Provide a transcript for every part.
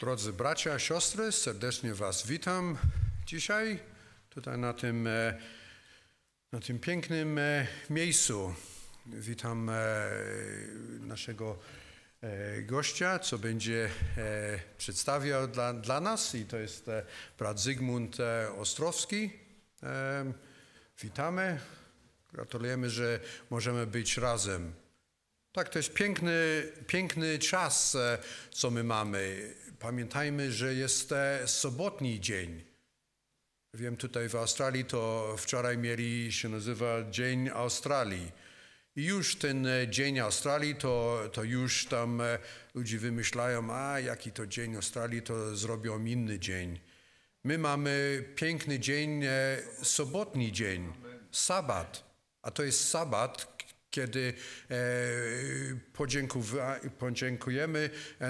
Drodzy bracia, siostry, serdecznie was witam dzisiaj tutaj na tym pięknym miejscu. Witam naszego gościa, co będzie przedstawiał dla nas, i to jest brat Zygmunt Ostrowski. Witamy, gratulujemy, że możemy być razem. Tak, to jest piękny czas, co my mamy. Pamiętajmy, że jest sobotni dzień. Wiem, tutaj w Australii to wczoraj się nazywa Dzień Australii. I już ten Dzień Australii, to już tam ludzie wymyślają, jaki to Dzień Australii, to zrobią inny dzień. My mamy piękny dzień, sobotni dzień, sabat. A to jest sabat, kiedy podziękujemy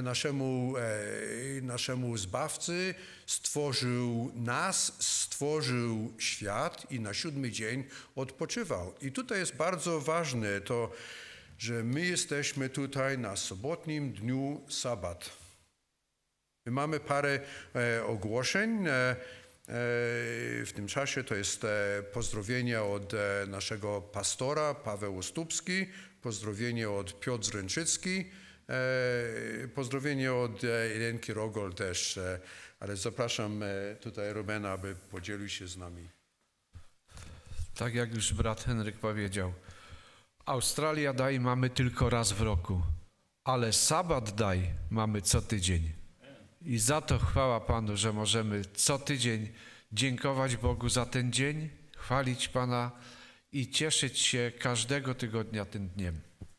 naszemu Zbawcy. Stworzył nas, stworzył świat i na 7. dzień odpoczywał. I tutaj jest bardzo ważne to, że my jesteśmy tutaj na sobotnim dniu sabat. My mamy parę ogłoszeń. W tym czasie to jest pozdrowienia od naszego pastora Paweł Ostupski, pozdrowienie od Piotr Zręczycki, pozdrowienie od Irenki Rogol też, ale zapraszam tutaj Rubena, aby podzielił się z nami. Tak jak już brat Henryk powiedział, Australia Day mamy tylko raz w roku, ale Sabat Day mamy co tydzień. I za to chwała Panu, że możemy co tydzień dziękować Bogu za ten dzień, chwalić Pana i cieszyć się każdego tygodnia tym dniem.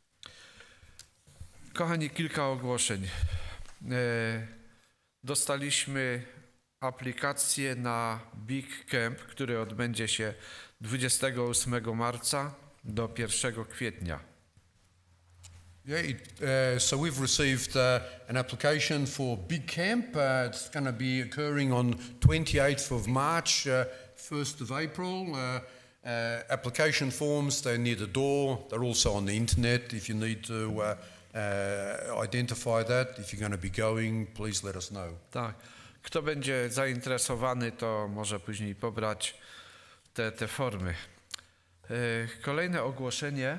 Kochani, kilka ogłoszeń. Dostaliśmy aplikację na Big Camp, który odbędzie się 28 marca do 1 kwietnia. Yeah, so we've received an application for Big Camp. It's going to be occurring on 28th of March, 1st of April. Application forms, they're near the door. They're also on the internet if you need to identify that. If you're going to be going, please let us know. Tak. Kto będzie zainteresowany, to może później pobrać te formy. Kolejne ogłoszenie.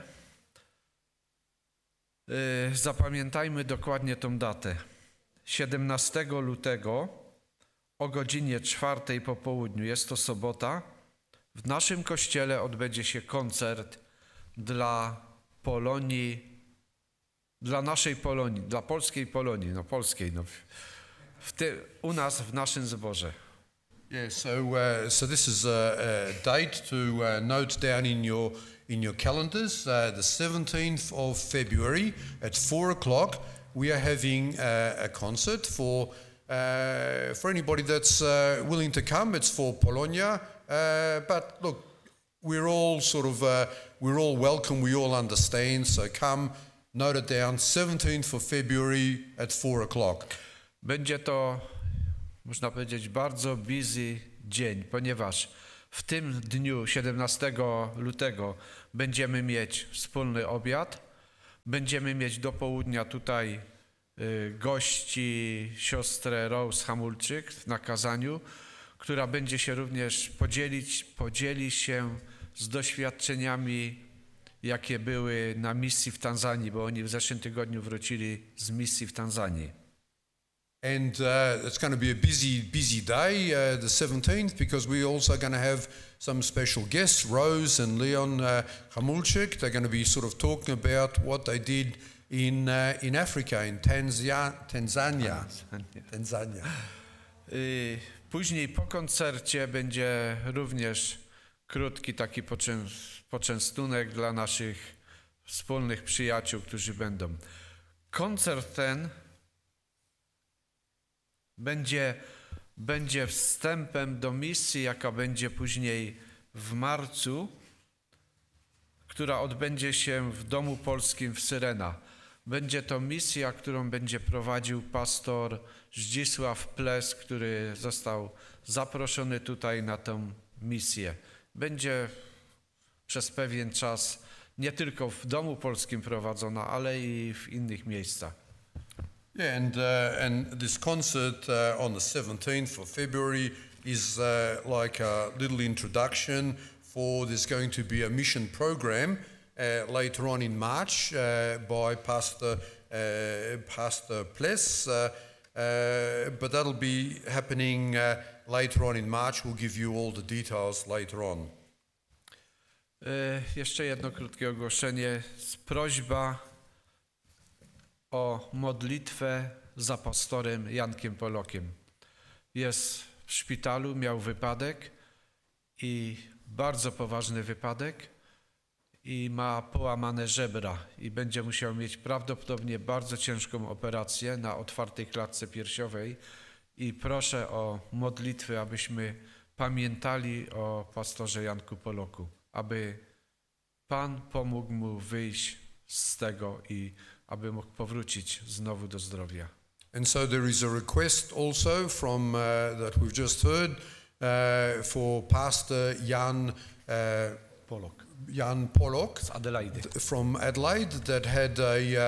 Zapamiętajmy dokładnie tą datę. 17 lutego o godzinie 4 po południu, jest to sobota, w naszym kościele odbędzie się koncert dla Polonii, dla naszej Polonii, dla polskiej Polonii, u nas w naszym zborze. Yeah, so this is a date to note down in your calendars. The 17th of February at 4 o'clock, we are having a concert for anybody that's willing to come. It's for Polonia, but look, we're all welcome. We all understand. So come, note it down. 17th of February at 4 o'clock. Będzie to, można powiedzieć, bardzo busy dzień, ponieważ w tym dniu, 17 lutego, będziemy mieć wspólny obiad. Będziemy mieć do południa tutaj gości, siostrę Rose Hamulczyk na kazaniu, która będzie się również podzieli się z doświadczeniami, jakie były na misji w Tanzanii, bo oni w zeszłym tygodniu wrócili z misji w Tanzanii. And it's going to be a busy day, the 17th, because we're also going to have some special guests, Rose and Leon Hamulczyk. They're going to be sort of talking about what they did in Africa, in Tanzania. Później po koncercie będzie również krótki taki poczęstunek dla naszych wspólnych przyjaciół, którzy będą. Koncert ten będzie wstępem do misji, jaka będzie później w marcu, która odbędzie się w Domu Polskim w Syrena. Będzie to misja, którą będzie prowadził pastor Zdzisław Ples, który został zaproszony tutaj na tę misję. Będzie przez pewien czas nie tylko w Domu Polskim prowadzona, ale i w innych miejscach. Yeah, and this concert on the 17th of February is like a little introduction for there's going to be a mission program later on in March by Pastor Pless, but that'll be happening later on in March. We'll give you all the details later on. Jeszcze jedno krótkie ogłoszenie. Prośba o modlitwę za pastorem Jankiem Polokiem. Jest w szpitalu, miał wypadek i bardzo poważny wypadek i ma połamane żebra i będzie musiał mieć prawdopodobnie bardzo ciężką operację na otwartej klatce piersiowej i proszę o modlitwy, abyśmy pamiętali o pastorze Janku Poloku, aby Pan pomógł mu wyjść z tego i aby mógł powrócić znowu do zdrowia. And so there is a request also from that we've just heard for Pastor Jan Pollock Z Adelaide. from Adelaide that had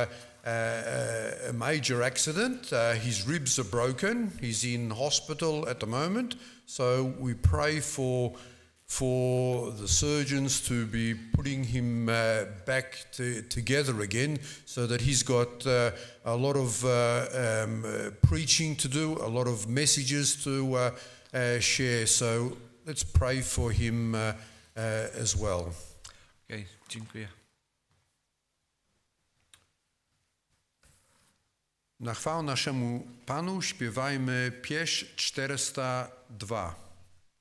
a major accident. His ribs are broken. He's in hospital at the moment. So we pray for the surgeons to be putting him back together again, so that he's got a lot of preaching to do, a lot of messages to share. So let's pray for him as well. Okay, dziękuję. Na chwałę naszemu Panu śpiewajmy pieśń 402.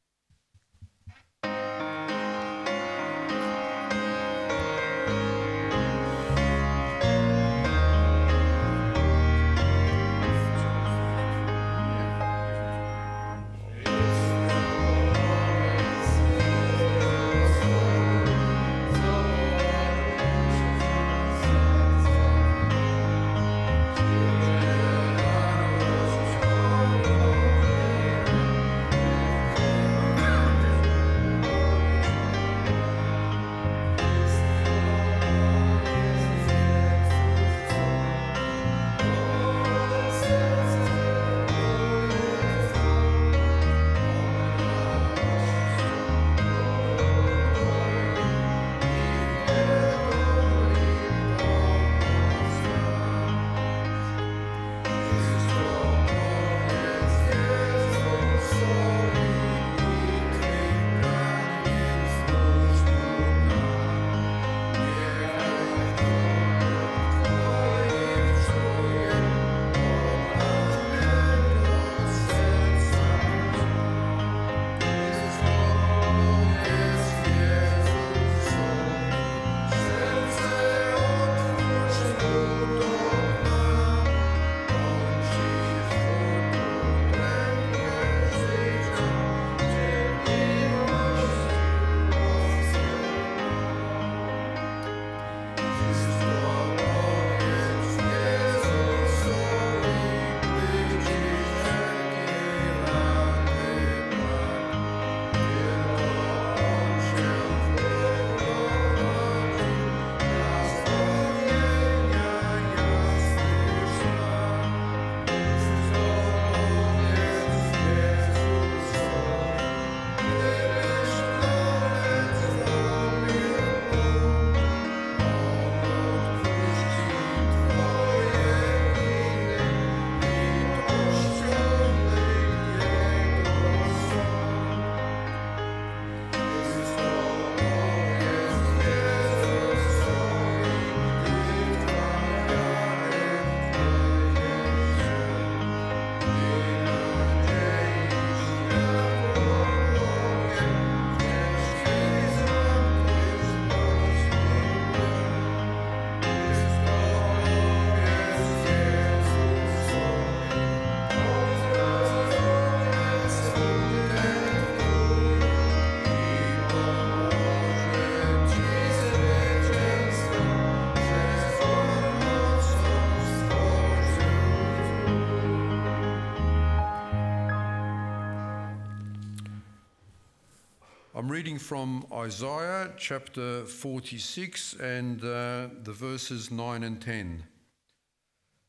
I'm reading from Isaiah chapter 46 and the verses 9 and 10.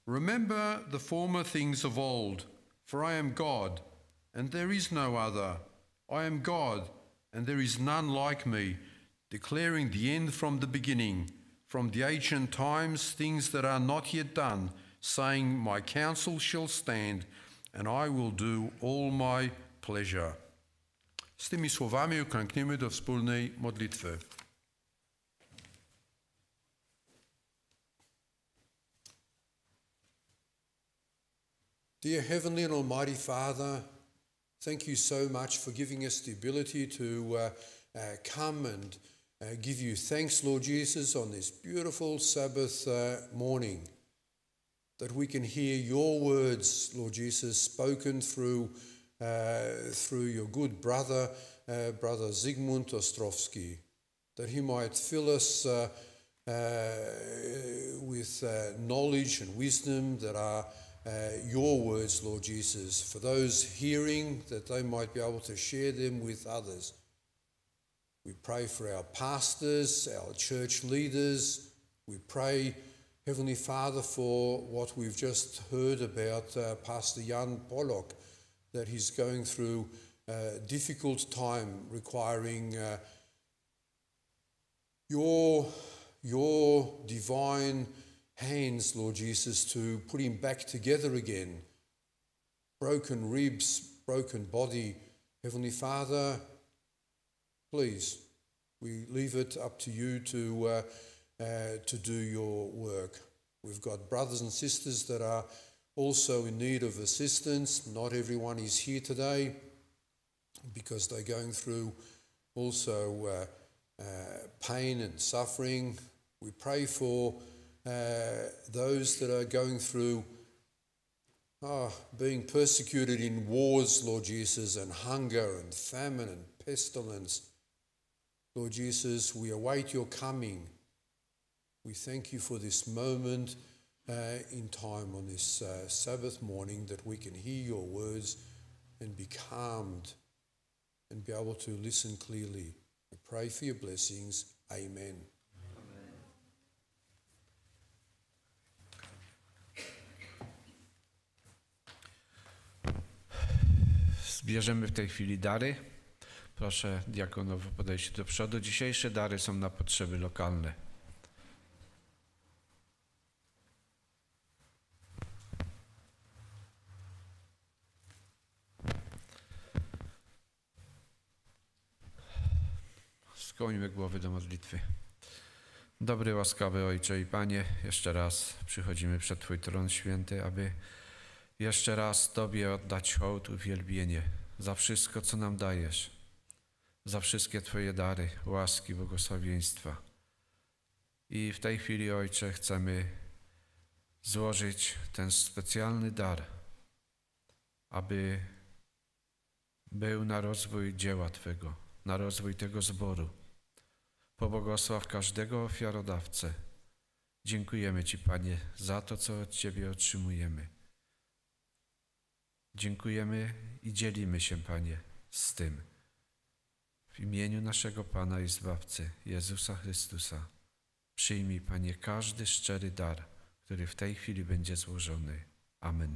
Remember the former things of old, for I am God, and there is no other. I am God, and there is none like me, declaring the end from the beginning, from the ancient times, things that are not yet done, saying, my counsel shall stand, and I will do all my pleasure. Z tymi słowami uklękniemy do wspólnej modlitwy. Dear Heavenly and Almighty Father, thank you so much for giving us the ability to come and give you thanks, Lord Jesus, on this beautiful Sabbath morning, that we can hear your words, Lord Jesus, spoken through your good brother, Brother Zygmunt Ostrowski, that he might fill us with knowledge and wisdom that are your words, Lord Jesus, for those hearing, that they might be able to share them with others. We pray for our pastors, our church leaders. We pray, Heavenly Father, for what we've just heard about Pastor Jan Pollock, that he's going through a difficult time requiring your divine hands, Lord Jesus, to put him back together again. Broken ribs, broken body. Heavenly Father, please, we leave it up to you to do your work. We've got brothers and sisters that are also in need of assistance. Not everyone is here today because they're going through also pain and suffering. We pray for those that are going through being persecuted in wars, Lord Jesus, and hunger and famine and pestilence. Lord Jesus, we await your coming. We thank you for this moment in time on this Sabbath morning, that we can hear your words and be calmed and be able to listen clearly. We pray for your blessings. Amen. Zbierzemy w tej chwili dary. Proszę diakonów o podejście do przodu. Dzisiejsze dary są na potrzeby lokalne. Skłońmy głowy do modlitwy. Dobry, łaskawy Ojcze i Panie, jeszcze raz przychodzimy przed Twój tron święty, aby jeszcze raz Tobie oddać hołd, uwielbienie za wszystko, co nam dajesz, za wszystkie Twoje dary, łaski, błogosławieństwa. I w tej chwili, Ojcze, chcemy złożyć ten specjalny dar, aby był na rozwój dzieła Twego, na rozwój tego zboru. Pobłogosław każdego ofiarodawcę. Dziękujemy Ci, Panie, za to, co od Ciebie otrzymujemy. Dziękujemy i dzielimy się, Panie, z tym. W imieniu naszego Pana i Zbawcy, Jezusa Chrystusa, przyjmij, Panie, każdy szczery dar, który w tej chwili będzie złożony. Amen.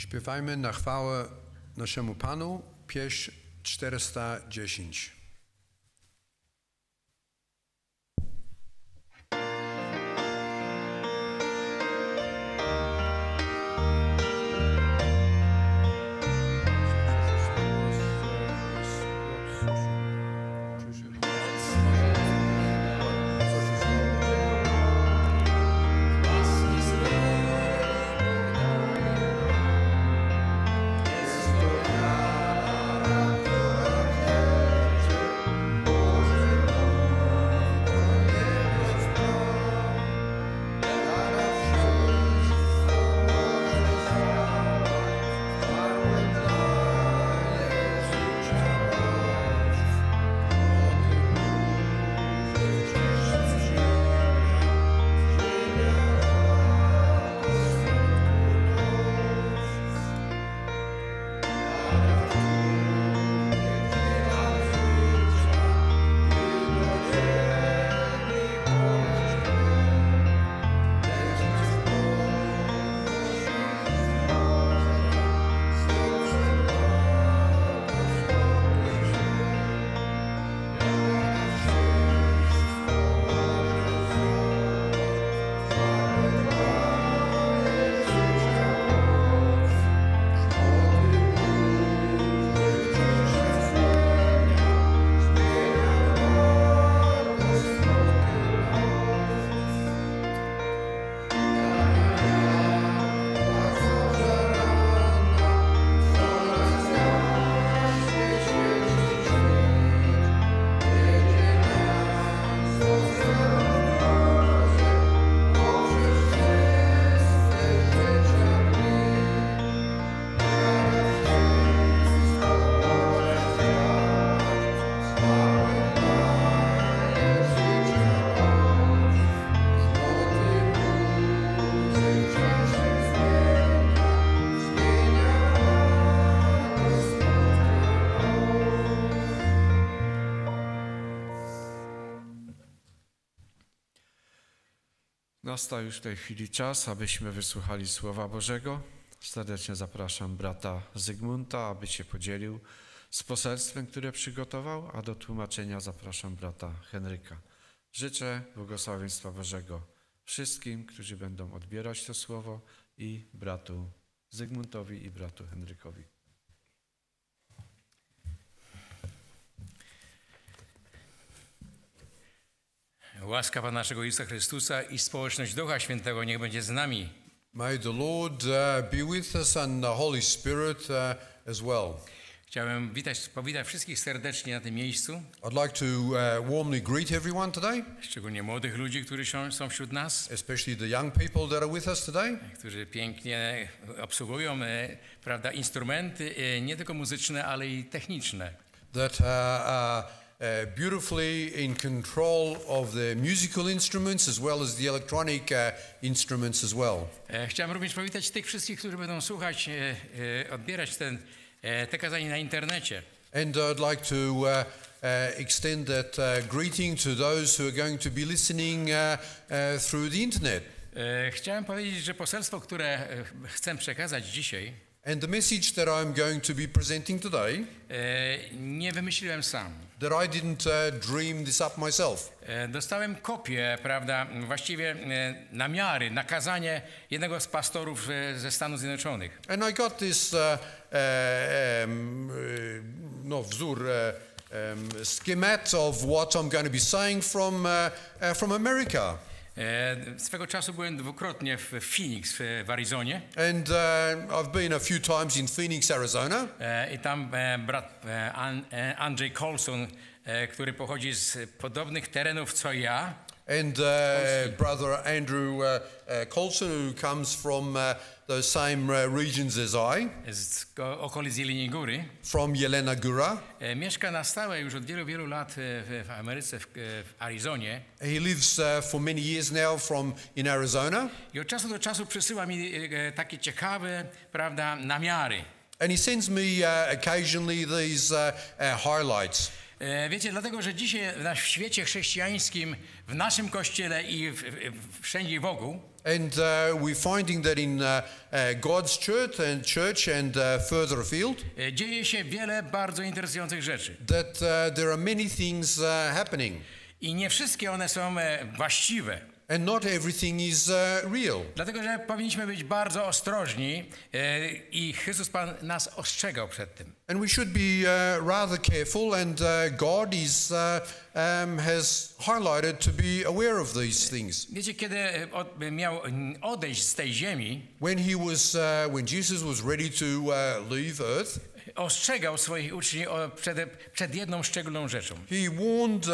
Śpiewajmy na chwałę naszemu Panu pieśń 410. Nastał już w tej chwili czas, abyśmy wysłuchali Słowa Bożego. Serdecznie zapraszam brata Zygmunta, aby się podzielił z poselstwem, które przygotował, a do tłumaczenia zapraszam brata Henryka. Życzę błogosławieństwa Bożego wszystkim, którzy będą odbierać to Słowo, i bratu Zygmuntowi i bratu Henrykowi. Łaska Pana naszego Jezusa Chrystusa i społeczność Ducha Świętego niech będzie z nami. May the Lord be with us and the Holy Spirit as well. Chciałem powitać wszystkich serdecznie na tym miejscu. I'd like to warmly greet everyone today, Szczególnie młodych ludzi, którzy są wśród nas, especially the young people that are with us today, którzy pięknie obsługują prawda, instrumenty nie tylko muzyczne, ale i techniczne. that are beautifully in control of the musical instruments as well as the electronic instruments as well. Chciałem również powitać tych wszystkich, którzy będą słuchać, odbierać te kazania na internecie. And I'd like to extend that greeting to those who are going to be listening through the internet. Chciałem powiedzieć, że poselstwo, które chcę przekazać dzisiaj, And the message that I'm going to be presenting today, nie wymyśliłem sam. that I didn't dream this up myself. Dostałem kopię, prawda, właściwie namiary, nakazanie jednego z pastorów ze Stanów Zjednoczonych. And I got this wzór, schematic of what I'm going to be saying from America. Swego czasu byłem dwukrotnie w Phoenix w Arizonie. And I've been a few times in Phoenix, Arizona. I tam brat Andrzej Colson, który pochodzi z podobnych terenów co ja. And brother Andrew Colson, who comes from those same regions as I, Z okolic Jeleniej Góry. from Jelena Góra. Mieszka na stałe już od wielu, wielu lat w Ameryce, w Arizonie. He lives for many years now in Arizona. I od czasu do czasu przysyła mi takie ciekawe, prawda, namiary. And he sends me occasionally these highlights. Wiecie, dlatego, że dzisiaj w świecie chrześcijańskim, w naszym kościele i wszędzie wokół, And we're finding that in God's church and further afield, Dzieje się wiele bardzo interesujących rzeczy. that there are many things happening. I nie wszystkie one są właściwe. And not everything is real. Dlatego, że powinniśmy być bardzo ostrożni i Chrystus Pan nas ostrzegał przed tym. And we should be rather careful, and God has highlighted to be aware of these things. Wiecie, kiedy miał odejść z tej ziemi, When Jesus was ready to leave earth, ostrzegał swoich uczniów przed jedną szczególną rzeczą. he warned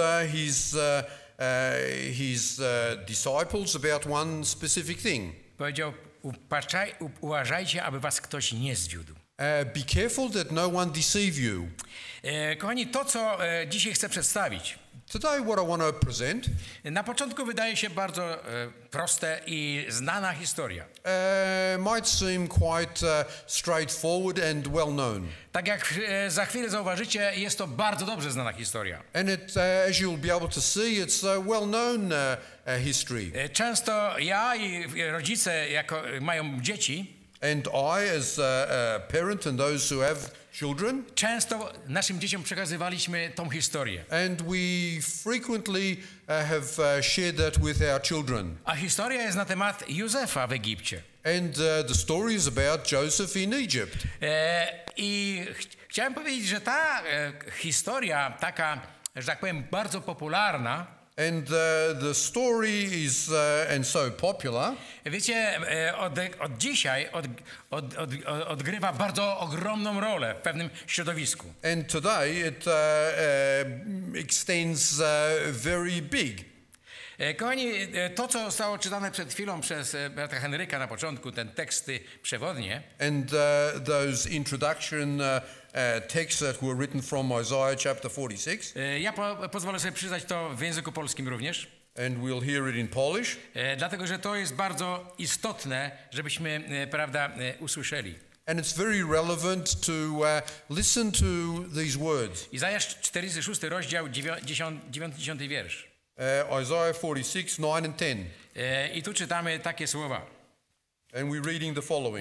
his disciples about one specific thing. Powiedział, uważajcie, aby was ktoś nie zwiódł. Be careful that no one deceive you. Kochani, to co dzisiaj chcę przedstawić, Today what I want to present na początku wydaje się bardzo proste i znana historia. might seem quite straightforward and well known. Tak jak za chwilę zauważycie, jest to bardzo dobrze znana historia. And as you'll be able to see, it's a well-known history. Często ja i rodzice, jako mają dzieci, And I, as a parent and those who have children, często naszym dzieciom przekazywaliśmy tą historię. and we frequently have shared that with our children. A historia jest na temat Józefa w Egipcie. And the story is about Joseph in Egypt. I chciałem powiedzieć, że ta historia, taka, że tak powiem, bardzo popularna, And the story is and so popular. wiecie, od dzisiaj odgrywa bardzo ogromną rolę w pewnym środowisku. And today it extends very big. Kochani, to co zostało czytane przed chwilą przez brata Henryka na początku, ten teksty przewodnie, And those introduction texts that were written from Isaiah chapter 46. ja pozwolę sobie przyznać to w języku polskim również, And we'll hear it in Polish. dlatego że to jest bardzo istotne, żebyśmy, prawda, usłyszeli. And it's very relevant to listen to these words. Izajasz 46 rozdział 9-10 wiersz. Isaiah 46, 9 and 10. I tu czytamy takie słowa. And we're reading the following.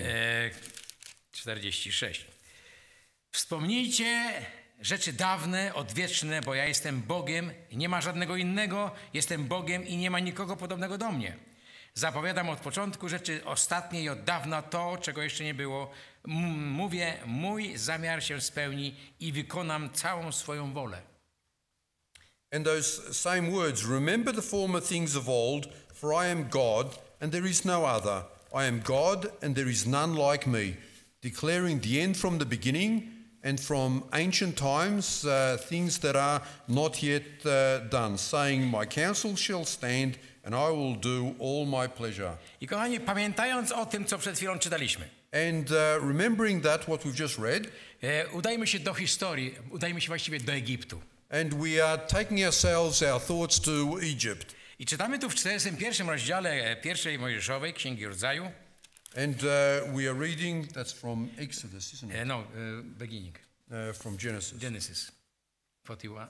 46. Wspomnijcie rzeczy dawne, odwieczne, bo ja jestem Bogiem, nie ma żadnego innego, jestem Bogiem i nie ma nikogo podobnego do mnie. Zapowiadam od początku rzeczy ostatnie i od dawna to, czego jeszcze nie było. Mówię, mój zamiar się spełni i wykonam całą swoją wolę. And those same words, remember the former things of old, for I am God, and there is no other. I am God, and there is none like me, declaring the end from the beginning, and from ancient times things that are not yet done, saying, my counsel shall stand, and I will do all my pleasure. I kochani, pamiętając o tym, co przed chwilą czytaliśmy, And remembering that, what we've just read, udajmy się do historii, udajmy się właściwie do Egiptu. and we are taking our thoughts to Egypt. I czytamy tu w 41 rozdziale pierwszej Mojżeszowej, Księgi Rodzaju. And we are reading, that's from Exodus, isn't it? Beginning. From Genesis. Genesis 41.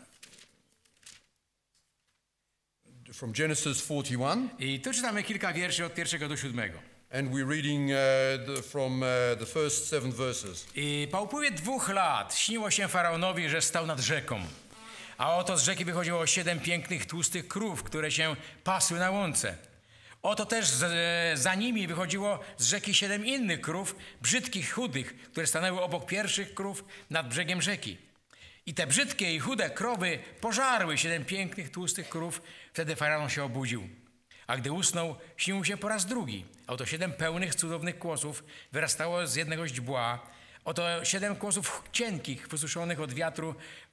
From Genesis 41. I tu czytamy kilka wierszy od 1 do 7. And we're reading from the first 7 verses. I po upływie 2 lat śniło się Faraonowi, że stał nad rzeką. A oto z rzeki wychodziło 7 pięknych, tłustych krów, które się pasły na łące. Oto też za nimi wychodziło z rzeki 7 innych krów, brzydkich, chudych, które stanęły obok pierwszych krów nad brzegiem rzeki. I te brzydkie i chude krowy pożarły 7 pięknych, tłustych krów. Wtedy Faraon się obudził. A gdy usnął, śnił mu się po raz drugi. A oto 7 pełnych, cudownych kłosów wyrastało z jednego źdźbła. Oto 7 kłosów cienkich, wysuszonych od wiatru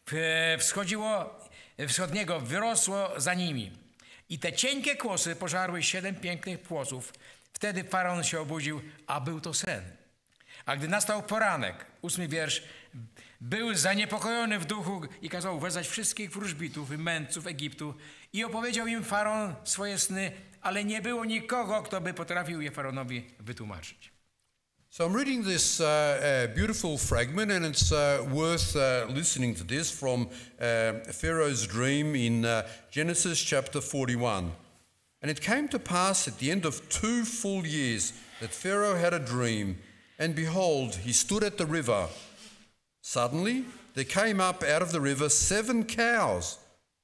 wschodniego, wyrosło za nimi. I te cienkie kłosy pożarły 7 pięknych płosów. Wtedy Faraon się obudził, a był to sen. A gdy nastał poranek, 8 wiersz, był zaniepokojony w duchu i kazał wezwać wszystkich wróżbitów i mędrców Egiptu i opowiedział im Faraon swoje sny, ale nie było nikogo, kto by potrafił je Faraonowi wytłumaczyć. So I'm reading this beautiful fragment, and it's worth listening to this from Pharaoh's dream in Genesis chapter 41. And it came to pass at the end of 2 full years that Pharaoh had a dream, and behold, he stood at the river. Suddenly there came up out of the river 7 cows,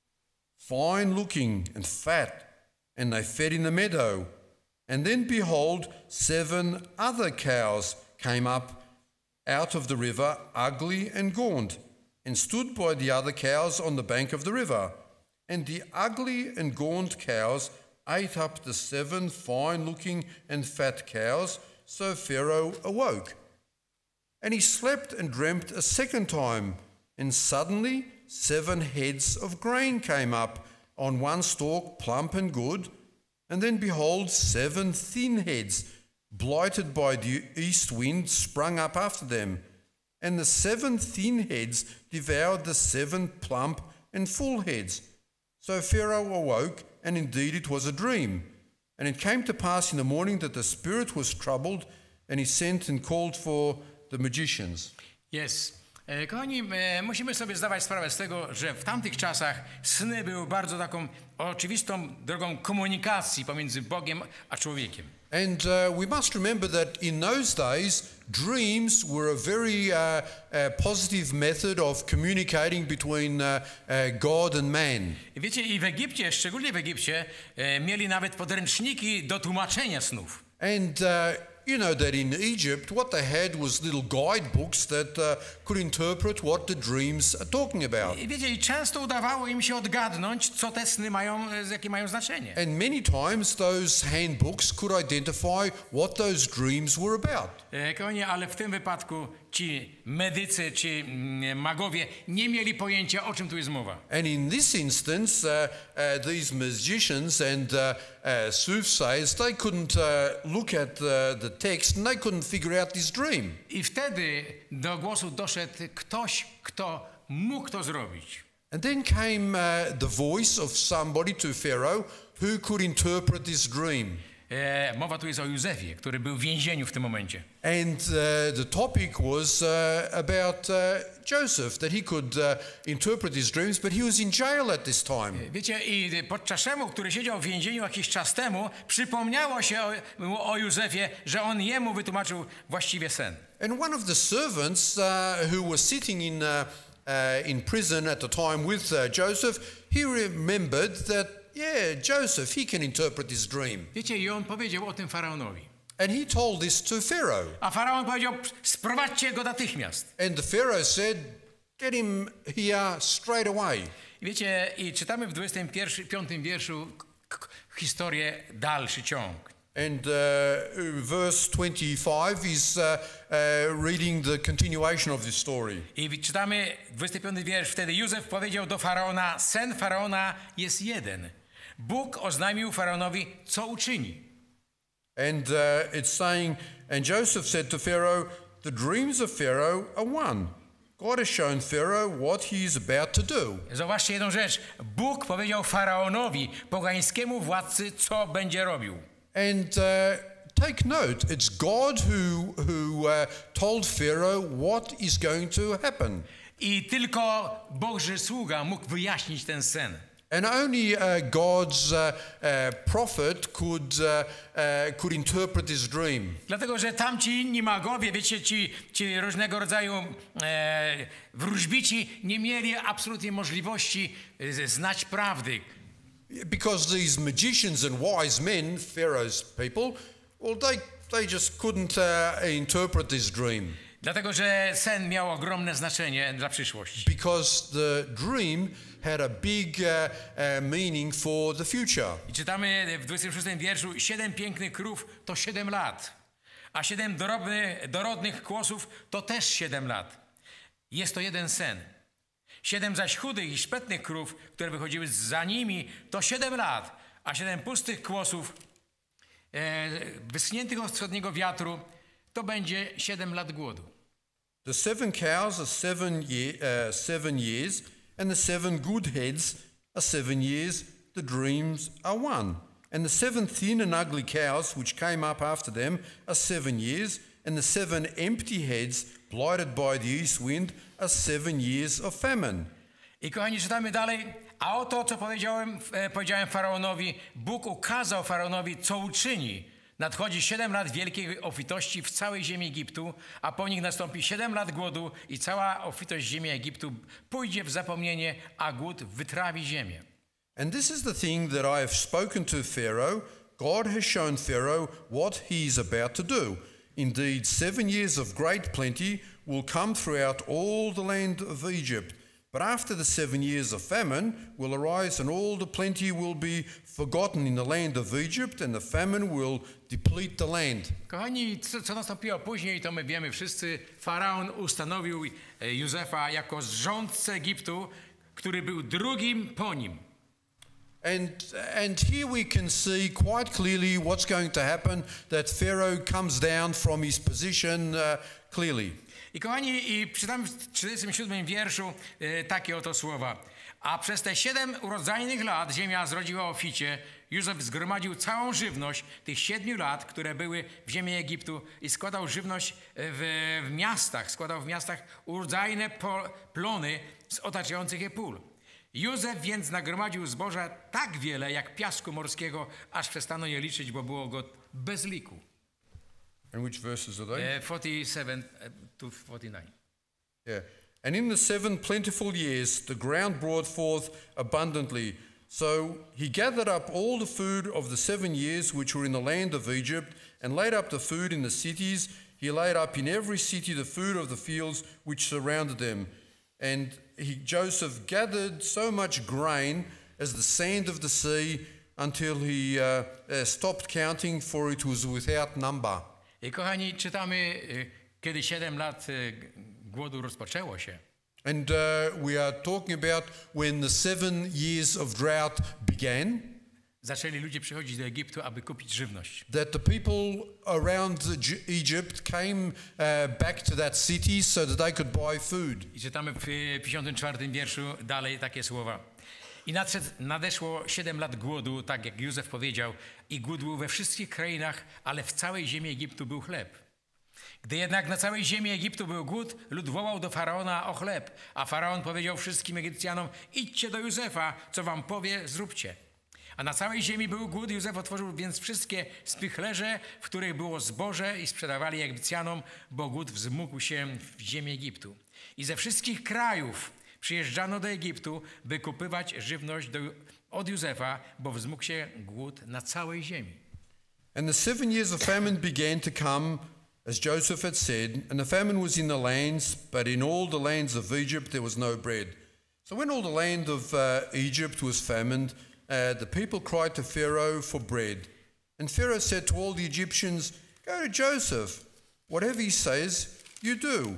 fine looking and fat, and they fed in the meadow. And then behold, 7 other cows came up out of the river, ugly and gaunt, and stood by the other cows on the bank of the river. And the ugly and gaunt cows ate up the 7 fine-looking and fat cows. So Pharaoh awoke. And he slept and dreamt a second time. And suddenly 7 heads of grain came up on one stalk, plump and good. And then behold, 7 thin heads, blighted by the east wind, sprung up after them. And the 7 thin heads devoured the 7 plump and full heads. So Pharaoh awoke, and indeed it was a dream. And it came to pass in the morning that the spirit was troubled, and he sent and called for the magicians. Jest. Kochani, musimy sobie zdawać sprawę z tego, że w tamtych czasach sny były bardzo taką oczywistą drogą komunikacji pomiędzy Bogiem a człowiekiem. And we must remember that in those days, dreams were a very positive method of communicating between God and man. Wiecie, i w Egipcie, szczególnie w Egipcie, mieli nawet podręczniki do tłumaczenia snów. And you know that in Egypt, what they had was little guidebooks that could interpret what the dreams are talking about. I wiecie, i często udawało im się odgadnąć, co te sny mają, jakie mają znaczenie. And many times those handbooks could identify what those dreams were about. Kochani, ale w tym wypadku ci medycy, ci magowie nie mieli pojęcia, o czym tu jest mowa. And in this instance, these magicians and soothsayers, they couldn't look at the text and they couldn't figure out this dream. I wtedy do głosu doszedł ktoś, kto mógł to zrobić. And then came the voice of somebody to Pharaoh who could interpret this dream. Mowa tu jest o Józefie, który był w więzieniu w tym momencie. And the topic was about Joseph, that he could interpret his dreams, but he was in jail at this time. Wiecie, i podczas Szemu, który siedział w więzieniu jakiś czas temu, przypomniało się o Józefie, że on jemu wytłumaczył właściwie sen. And one of the servants who was sitting in prison at the time with Joseph, he remembered that, yeah, Joseph, he can interpret this dream. Wiecie, i on powiedział o tym faraonowi. And he told this to Pharaoh. A faraon powiedział, sprowadźcie go natychmiast. And the Pharaoh said, get him here straight away. I wiecie, i czytamy w 25 wierszu historię, dalszy ciąg. And verse 25 is reading the continuation of this story. I czytamy 25 wiersz. Wtedy Józef powiedział do faraona, sen faraona jest jeden. Bóg oznajmił faraonowi, co uczyni. And it's saying, and Joseph said to Pharaoh, the dreams of Pharaoh are one. God has shown Pharaoh what he is about to do. Zobaczcie jedną rzecz. Bóg powiedział faraonowi, pogańskiemu władcy, co będzie robił. And take note, it's God who told Pharaoh what is going to happen. I tylko Boży sługa mógł wyjaśnić ten sen. And only God's prophet could interpret this dream. Dlatego, że tamci inni magowie, wiecie, ci różnego rodzaju wróżbici nie mieli absolutnie możliwości znać prawdy. Because these magicians and wise men, Pharaoh's people, well, they just couldn't interpret this dream. Dlatego, że sen miał ogromne znaczenie dla przyszłości. Because the dream had a big meaning for the future. I czytamy w 26 wierszu, 7 pięknych krów to 7 lat, a 7 dorodnych kłosów to też 7 lat. Jest to jeden sen. 7 zaś chudych i szpetnych krów, które wychodziły za nimi, to 7 lat, a 7 pustych kłosów wyschniętych od wschodniego wiatru, to będzie 7 lat głodu. The 7 cows are 7 years, and the 7 good heads are 7 years. The dreams are one. And the 7 thin and ugly cows which came up after them are 7 years, and the 7 empty heads blighted by the east wind are 7 years of famine. I kochani, czytamy dalej. A oto, co powiedziałem Faraonowi, Bóg ukazał Faraonowi, co uczyni. Nadchodzi 7 lat wielkiej obfitości w całej ziemi Egiptu, a po nich nastąpi 7 lat głodu i cała obfitość ziemi Egiptu pójdzie w zapomnienie, a głód wytrawi ziemię. And this is the thing that I have spoken to Pharaoh. God has shown Pharaoh what he is about to do. Indeed, 7 years of great plenty will come throughout all the land of Egypt. But after the 7 years of famine will arise, and all the plenty will be forgotten in the land of Egypt, and the famine will deplete the land. Kochani, co nastąpiło później, to my wiemy wszyscy. Faraon ustanowił Józefa jako rządcę Egiptu, który był drugim po nim. And here we can see quite clearly what's going to happen, that Pharaoh comes down from his position clearly. I kochani, i czytamy w 37 wierszu takie oto słowa. A przez te 7 urodzajnych lat ziemia zrodziła obficie. Józef zgromadził całą żywność tych 7 lat, które były w ziemi Egiptu, i składał żywność w miastach urodzajne plony z otaczających je pól. Józef więc nagromadził zboża tak wiele, jak piasku morskiego, aż przestano je liczyć, bo było go bez liku. And which verses are they? 47 to 49. Yeah. And in the 7 plentiful years, the ground brought forth abundantly. So he gathered up all the food of the 7 years which were in the land of Egypt, and laid up the food in the cities. He laid up in every city the food of the fields which surrounded them. And Joseph gathered so much grain as the sand of the sea, until he stopped counting, for it was without number. I kochani, czytamy, kiedy 7 lat głodu rozpoczęło się. And we are talking about when the 7 years of drought began. Zaczęli ludzie przychodzić do Egiptu, aby kupić żywność. That the people around Egypt came back to that city so that they could buy food. I czytamy w 54 wierszu dalej takie słowa. I nadeszło 7 lat głodu, tak jak Józef powiedział, i głód był we wszystkich krainach, ale w całej ziemi Egiptu był chleb. Gdy jednak na całej ziemi Egiptu był głód, lud wołał do Faraona o chleb, a Faraon powiedział wszystkim Egipcjanom: idźcie do Józefa, co wam powie, zróbcie. A na całej ziemi był głód, Józef otworzył więc wszystkie spichlerze, w których było zboże, i sprzedawali Egipcjanom, bo głód wzmógł się w ziemi Egiptu. I ze wszystkich krajów przyjeżdżano do Egiptu, by kupywać żywność od Józefa, bo wzmógł się głód na całej ziemi. And the 7 years of famine began to come, as Joseph had said, and the famine was in the lands, but in all the lands of Egypt there was no bread. So when all the land of Egypt was famine, the people cried to Pharaoh for bread. And Pharaoh said to all the Egyptians, go to Joseph. Whatever he says, you do.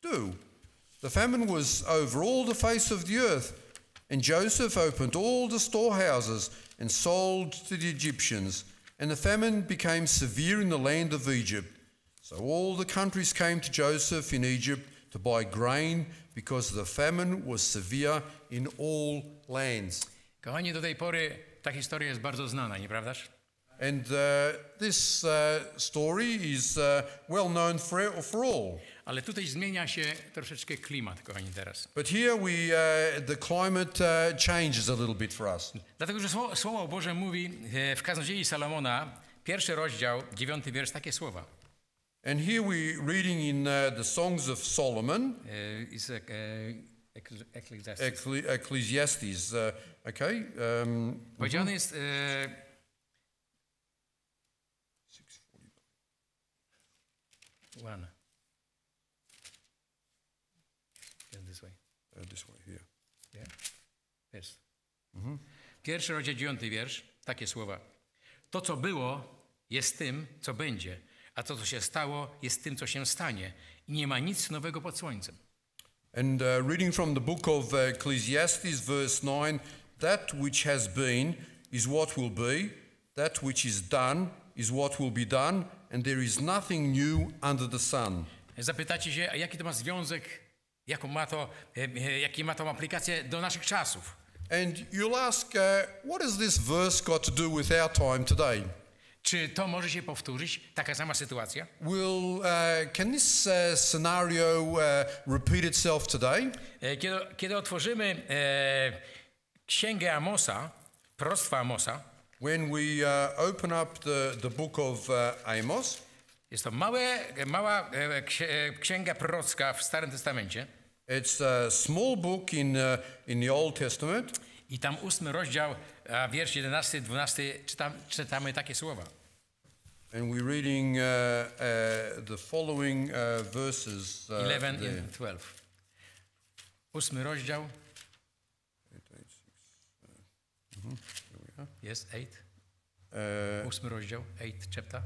The famine was over all the face of the earth. And Joseph opened all the storehouses and sold to the Egyptians. And the famine became severe in the land of Egypt. So all the countries came to Joseph in Egypt to buy grain, because the famine was severe in all lands. Kochani, do tej pory ta historia jest bardzo znana, nieprawdaż? And this story is well known for all. Ale tutaj zmienia się troszeczkę klimat, kochani, teraz. But here the climate changes a little bit for us. Dlatego, że Słowo Boże mówi w Kaznodziei Salomona, 1 rozdział, 9 wiersz, takie słowa. And here we reading in the Songs of Solomon. Ecclesiastes. Okay. Powiedziane jest... One. This way. This way, here. Yeah? Yes. 1 rozdział 9 wiersz, takie słowa. To, co było, jest tym, co będzie, a to, co się stało, jest tym, co się stanie. I nie ma nic nowego pod słońcem. And reading from the book of Ecclesiastes, verse 9, that which has been is what will be, that which is done is what will be done, and there is nothing new under the sun. Zapytacie się, a jaki to ma związek, jakie ma to aplikację do naszych czasów? And you'll ask, what has this verse got to do with our time today? Czy to może się powtórzyć, taka sama sytuacja? Can this scenario repeat itself today? Kiedy otworzymy księgę Amosa, proroctwa Amosa, When we open up the book of Amos, jest to mała księga prorocka w Starym Testamencie. it's a small book in the Old Testament, I tam 8 rozdział, a wiersz 11, 12 czytamy takie słowa. and we're reading the following verses. 11 there. and 12. 8 rozdział. Jest 8. 8 rozdział, 8 chapter.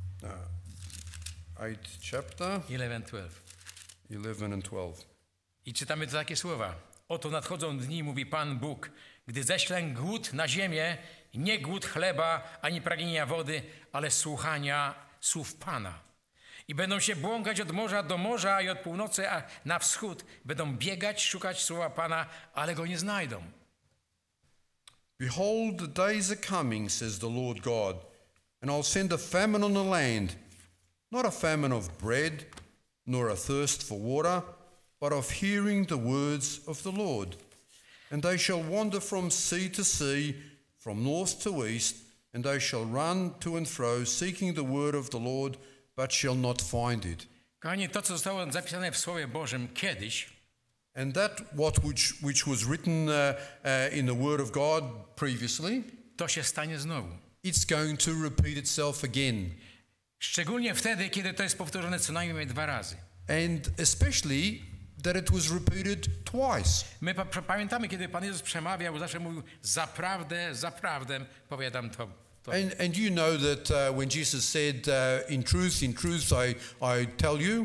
8th chapter, 11, 12. 11 and 12. I czytamy takie słowa. Oto nadchodzą dni, mówi Pan Bóg, gdy ześlę głód na ziemię, nie głód chleba, ani pragnienia wody, ale słuchania słów Pana. I będą się błąkać od morza do morza i od północy a na wschód. Będą biegać, szukać słowa Pana, ale go nie znajdą. Behold, the days are coming, says the Lord God, and I'll send a famine on the land, not a famine of bread, nor a thirst for water, but of hearing the words of the Lord. And they shall wander from sea to sea, from north to east, and they shall run to and fro, seeking the word of the Lord, but shall not find it. Kochani, to, co zostało zapisane w Słowie Bożym kiedyś, And that which was written in the Word of God previously, to się stanie znowu. it's going to repeat itself again. Szczególnie wtedy, kiedy to jest powtórzone co najmniej 2 razy. And especially that it was repeated twice. My pamiętamy, kiedy Pan Jezus przemawiał, zawsze mówił, zaprawdę, zaprawdę, powiadam to. And you know that when Jesus said, in truth, I tell you,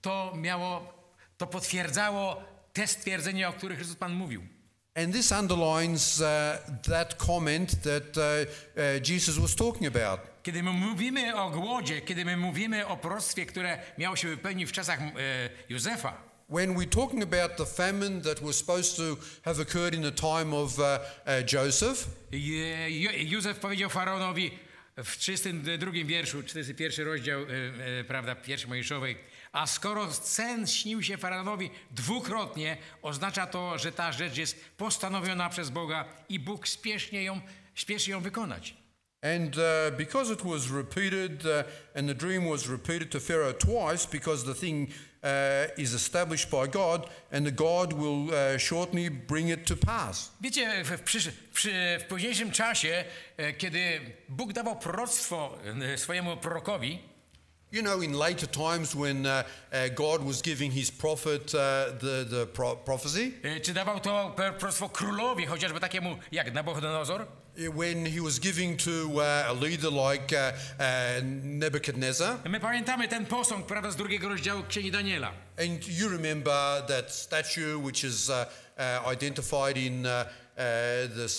to potwierdzało te stwierdzenia, o których Jezus Pan mówił. and this underlines that comment that Jesus was talking about. Kiedy my mówimy o głodzie, kiedy my mówimy o proroctwie, które miało się wypełnić w czasach Józefa, When we're talking about the famine that was supposed to have occurred in the time of Joseph, Józef powiedział faraonowi w 32 wierszu, 41 rozdział, prawda, pierwszej Mojżeszowej, a skoro sen śnił się faraonowi dwukrotnie, oznacza to, że ta rzecz jest postanowiona przez Boga i Bóg śpieszy ją wykonać. and because it was repeated, and the dream was repeated to Pharaoh twice, because the thing is established by God, and the God will shortly bring it to pass. Wiecie, w późniejszym czasie, kiedy Bóg dawał proroctwo swojemu prorokowi, You know, in later times when God was giving his prophet the prophecy, czy dawał to proroctwo królowi, chociażby takiemu jak Nabuchodonozor, when he was giving to a leader like Nebuchadnezzar, my pamiętamy ten posąg, prawda, z 2 rozdziału Księgi Daniela. and you remember that statue which is identified in the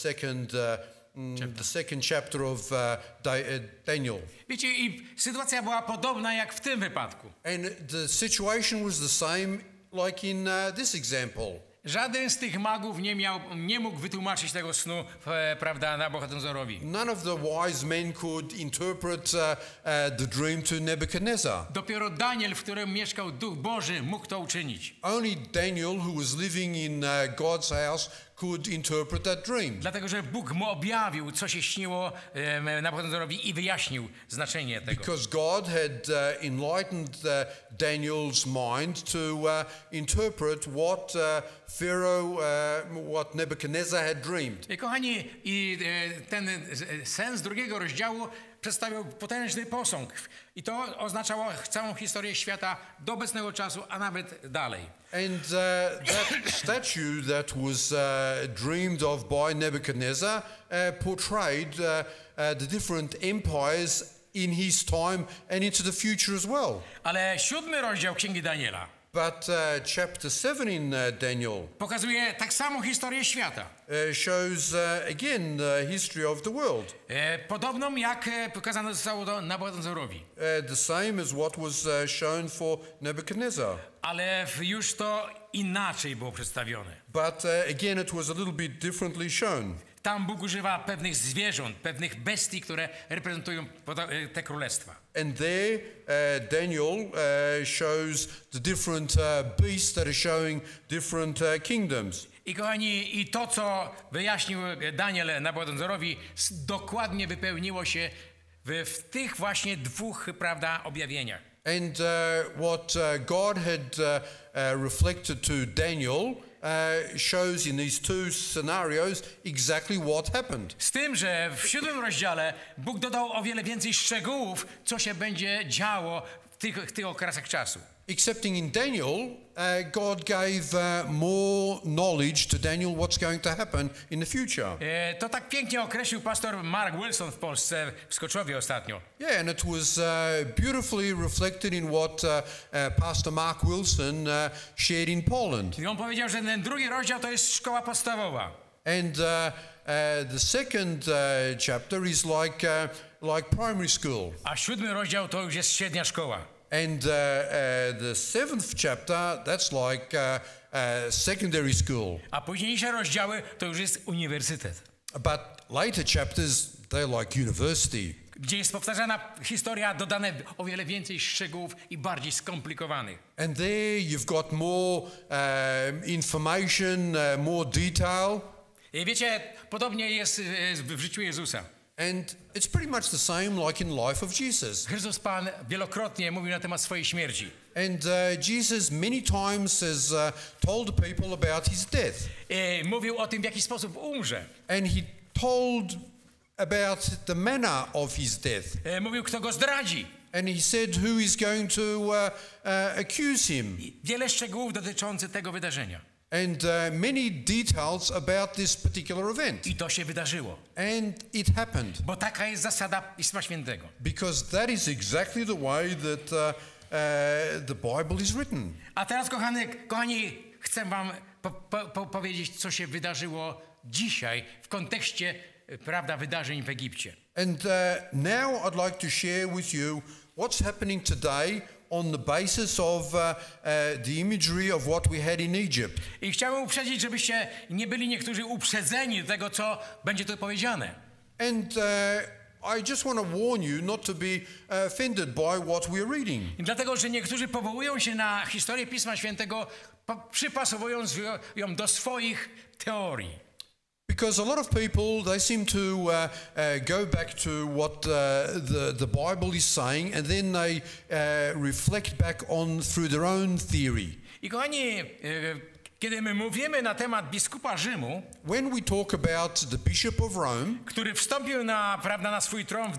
second chapter of Daniel. Wiecie, i sytuacja była podobna jak w tym wypadku. And the situation was the same like in this example. Żaden z tych magów nie mógł wytłumaczyć tego snu, prawda, Nabuchodonozorowi. None of the wise men could interpret the dream to Nebuchadnezzar. Dopiero Daniel, w którym mieszkał Duch Boży, mógł to uczynić. Only Daniel, who was living in God's house, could interpret that dream. Dlatego, że Bóg mu objawił, co się śniło Nabuchodonozorowi i wyjaśnił znaczenie tego. Because God had enlightened Daniel's mind to interpret what Pharaoh, what Nebuchadnezzar had dreamed. Kochani, i ten sen z 2 rozdziału przedstawiał potężny posąg. I to oznaczało całą historię świata do obecnego czasu, a nawet dalej. And that statue that was dreamed of by Nebuchadnezzar portrayed the different empires in his time and into the future as well. Ale 7 rozdział Księgi Daniela But chapter 7 in Daniel pokazuje tak samo historię świata. shows again the history of the world. Podobną jak pokazane zostało to Nabuchodonozorowi. The same as what was shown for Nebuchadnezzar. Ale już to inaczej było przedstawione. But again, it was a little bit differently shown. tam Bóg używa pewnych zwierząt, pewnych bestii, które reprezentują te królestwa. And there Daniel shows the different beasts that are showing different kingdoms. I kochani, i to, co wyjaśnił Daniel Nabukadnezarowi, dokładnie wypełniło się w tych właśnie dwóch, prawda, objawieniach. And what God had reflected to Daniel shows in these two scenarios exactly what happened. Z tym, że w 7 rozdziale Bóg dodał o wiele więcej szczegółów, co się będzie działo w tych okresach czasu. Excepting in Daniel, God gave more knowledge to Daniel what's going to happen in the future. To tak pięknie określił pastor Mark Wilson w Polsce, w Skoczowie ostatnio. Yeah, and it was beautifully reflected in what Pastor Mark Wilson shared in Poland. I on powiedział, że ten drugi rozdział to jest szkoła podstawowa. And the second chapter is like primary school. A 7 rozdział to już jest średnia szkoła. And the seventh chapter, that's like secondary school. A późniejsze rozdziały to już jest uniwersytet. But later chapters, they're like university. Gdzie jest powtarzana historia, dodane o wiele więcej szczegółów i bardziej skomplikowanych. And there you've got more information, more detail. I wiecie, podobnie jest w życiu Jezusa. And it's pretty much the same like in life of Jesus. Chrystus Pan wielokrotnie mówił na temat swojej śmierci. And Jesus many times has told the people about his death. Mówił o tym, w jaki sposób umrze. And he told about the manner of his death. Mówił, kto go zdradzi. And he said who is going to accuse him. Wiele szczegółów dotyczących tego wydarzenia. And many details about this particular event. I to się wydarzyło. And it happened. Bo taka jest zasada Pisma Świętego. Because that is exactly the way that the Bible is written. A teraz, kochani, chcę wam powiedzieć, co się wydarzyło dzisiaj w kontekście, prawda, wydarzeń w Egipcie. And now I'd like to share with you what's happening today on the basis of the imagery of what we had in Egypt. I chciałem uprzedzić, żebyście nie byli niektórzy uprzedzeni do tego, co będzie tu powiedziane. And I just want to warn you not to be offended by what we're reading. I dlatego, że niektórzy powołują się na historię Pisma Świętego, przypasowując ją do swoich teorii. Because a lot of people, they seem to go back to what the Bible is saying, and then they reflect back on through their own theory. I kochani, kiedy my mówimy na temat biskupa Rzymu, When we talk about the Bishop of Rome, który wstąpił na swój tron w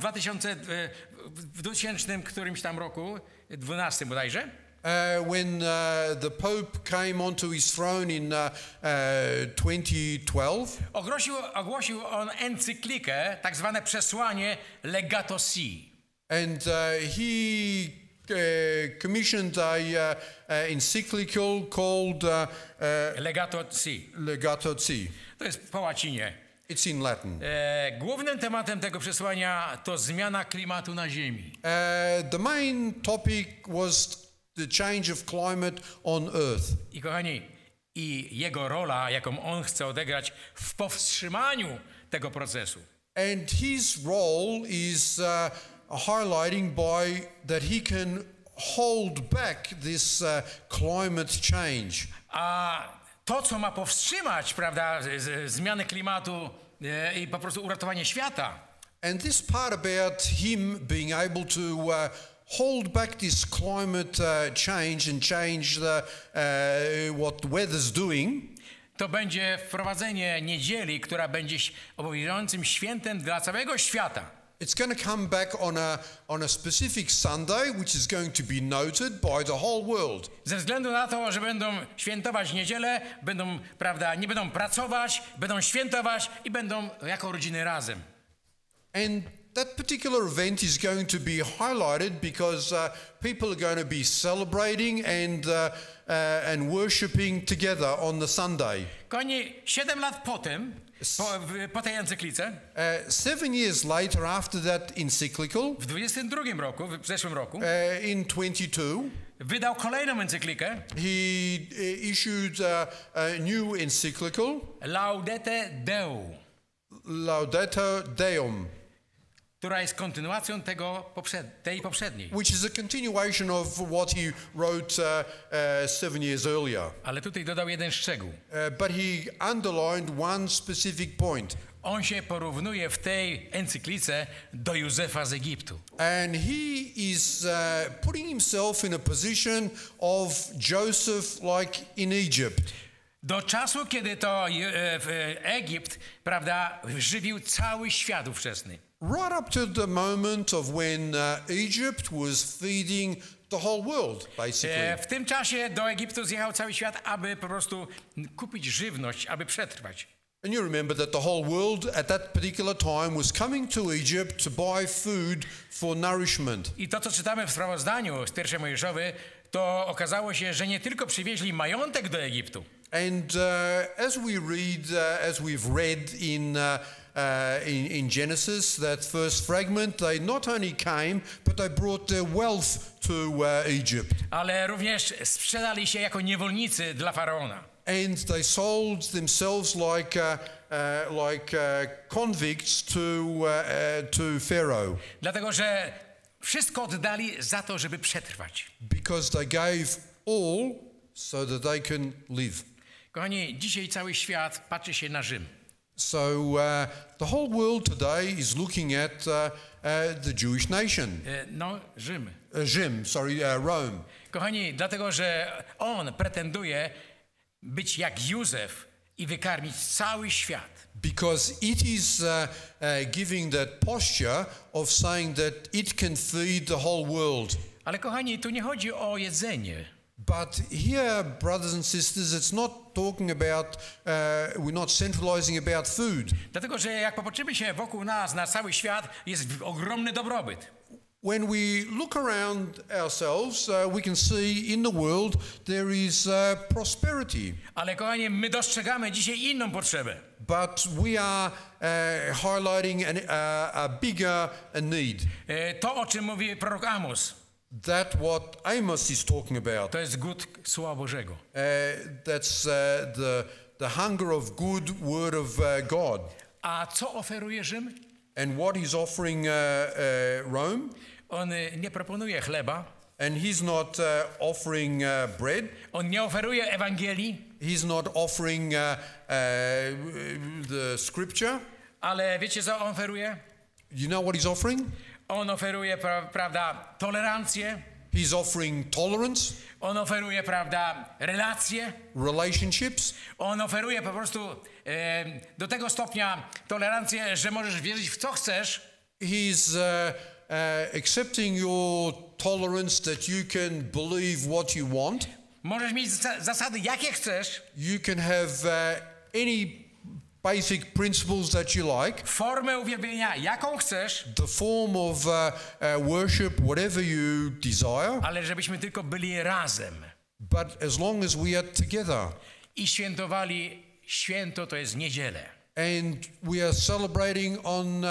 2000 którymś tam roku, 12 bodajże, when the Pope came onto his throne in 2012, ogłosił on encyklikę, tak zwane przesłanie Legato Si. and he commissioned a encyclical called Legato Si. Legato Si. To jest po łacinie. It's in Latin. Głównym tematem tego przesłania to zmiana klimatu na Ziemi. The main topic was the change of climate on Earth. I kochani, i jego rola, jaką on chce odegrać w powstrzymaniu tego procesu. And his role is highlighting by that he can hold back this climate change. A to, co ma powstrzymać, prawda, zmianę klimatu i po prostu uratowanie świata, And this part about him being able to hold back this climate change and change what the weather's doing, to będzie wprowadzenie niedzieli, która będzie obowiązującym świętem dla całego świata. it's going to come back on a specific Sunday, which is going to be noted by the whole world. Ze względu na to, że będą świętować niedzielę, prawda, nie będą pracować, będą świętować i będą jako rodziny razem. And that particular event is going to be highlighted because people are going to be celebrating and worshiping together on the Sunday. Kochani, 7 lat potem, po tej encyklice, 7 years later, after that encyclical, w 22 roku, w zeszłym roku, in 22, wydał kolejną encyklikę, he issued a new encyclical, Laudete Deo. Laudato Deum, która jest kontynuacją tej poprzedniej. which is a continuation of what he wrote 7 years earlier. Ale tutaj dodał jeden szczegół. But he underlined one specific point. On się porównuje w tej encyklice do Józefa z Egiptu. And he is putting himself in a position of Joseph like in Egypt. Do czasu, kiedy to Egipt, prawda, żywił cały świat ówczesny. Right up to the moment of when Egypt was feeding the whole world, basically. W tym czasie do Egiptu zjechał cały świat, aby po prostu kupić żywność, aby przetrwać. And you remember that the whole world at that particular time was coming to Egypt to buy food for nourishment. I to, co czytamy w sprawozdaniu z pierwszej Mojżeszowej, to okazało się, że nie tylko przywieźli majątek do Egiptu. And as we've read in Genesis, that first fragment, they not only came, but they brought their wealth to Egypt. Ale również sprzedali się jako niewolnicy dla Faraona. And they sold themselves like convicts to Pharaoh. Dlatego, że wszystko oddali za to, żeby przetrwać. Because they gave all so that they can live. Kochani, dzisiaj cały świat patrzy się na Rzym. So the whole world today is looking at the Jewish nation. Rzym. Rome. Kochani, dlatego, że on pretenduje być jak Józef i wykarmić cały świat. Because it is giving that posture of saying that it can feed the whole world. Ale kochani, tu nie chodzi o jedzenie. But here, brothers and sisters, it's not talking about, we're not centralizing about food. Dlatego, że jak popatrzymy się wokół nas, na cały świat, jest ogromny dobrobyt. When we look around ourselves, we can see in the world there is prosperity. Ale kochani, my dostrzegamy dzisiaj inną potrzebę. But we are highlighting a bigger need. To, o czym mówi prorok Amos. That what Amos is talking about. To jest głód Słowa Bożego. That's the hunger of good word of God. A co oferuje Rzym? And what he's offering Rome? On nie proponuje chleba. And he's not offering bread. On nie oferuje Ewangelii. He's not offering the scripture. Ale wiecie, co on oferuje? You know what he's offering? On oferuje, prawda, tolerancję. He's offering tolerance. On oferuje, prawda, relacje. Relationships. On oferuje po prostu do tego stopnia tolerancję, że możesz wierzyć w co chcesz. He's accepting your tolerance that you can believe what you want. Możesz mieć zasady jakie chcesz. You can have any basic principles that you like. Formę uwielbienia jaką chcesz. The form of worship, whatever you desire. Ale żebyśmy tylko byli razem. But as long as we are together. I świętowali święto, to jest niedzielę. And we are celebrating on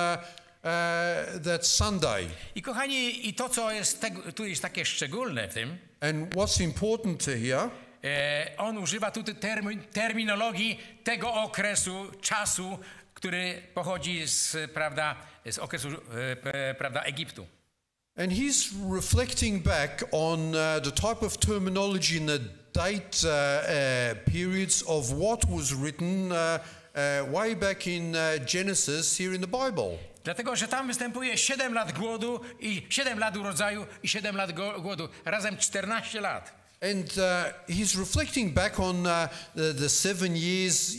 that Sunday. I kochani, i to, co jest tu jest takie szczególne w tym. And what's important to hear. On używa tutaj terminologii tego okresu, czasu, który pochodzi z okresu Egiptu. And he's reflecting back on the type of terminology in the date periods of what was written way back in Genesis here in the Bible. Dlatego, że tam występuje 7 lat głodu i 7 lat urodzaju i 7 lat głodu, razem 14 lat. And he's reflecting back on the 7 years,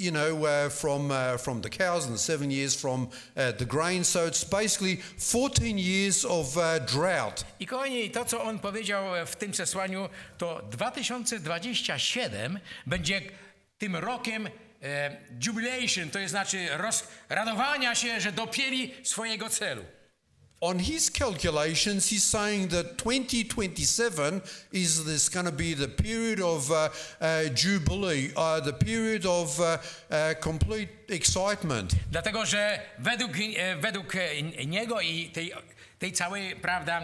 from the cows and the 7 years from the grain. So it's basically 14 years of drought. I kochani, to co on powiedział w tym przesłaniu, to 2027 będzie tym rokiem jubilation, to jest znaczy radowania się, że dopięli swojego celu. On his calculations, he's saying that 2027 is going to be the period of jubilee, the period of complete excitement. Dlatego, że według niego i tej całej, prawda,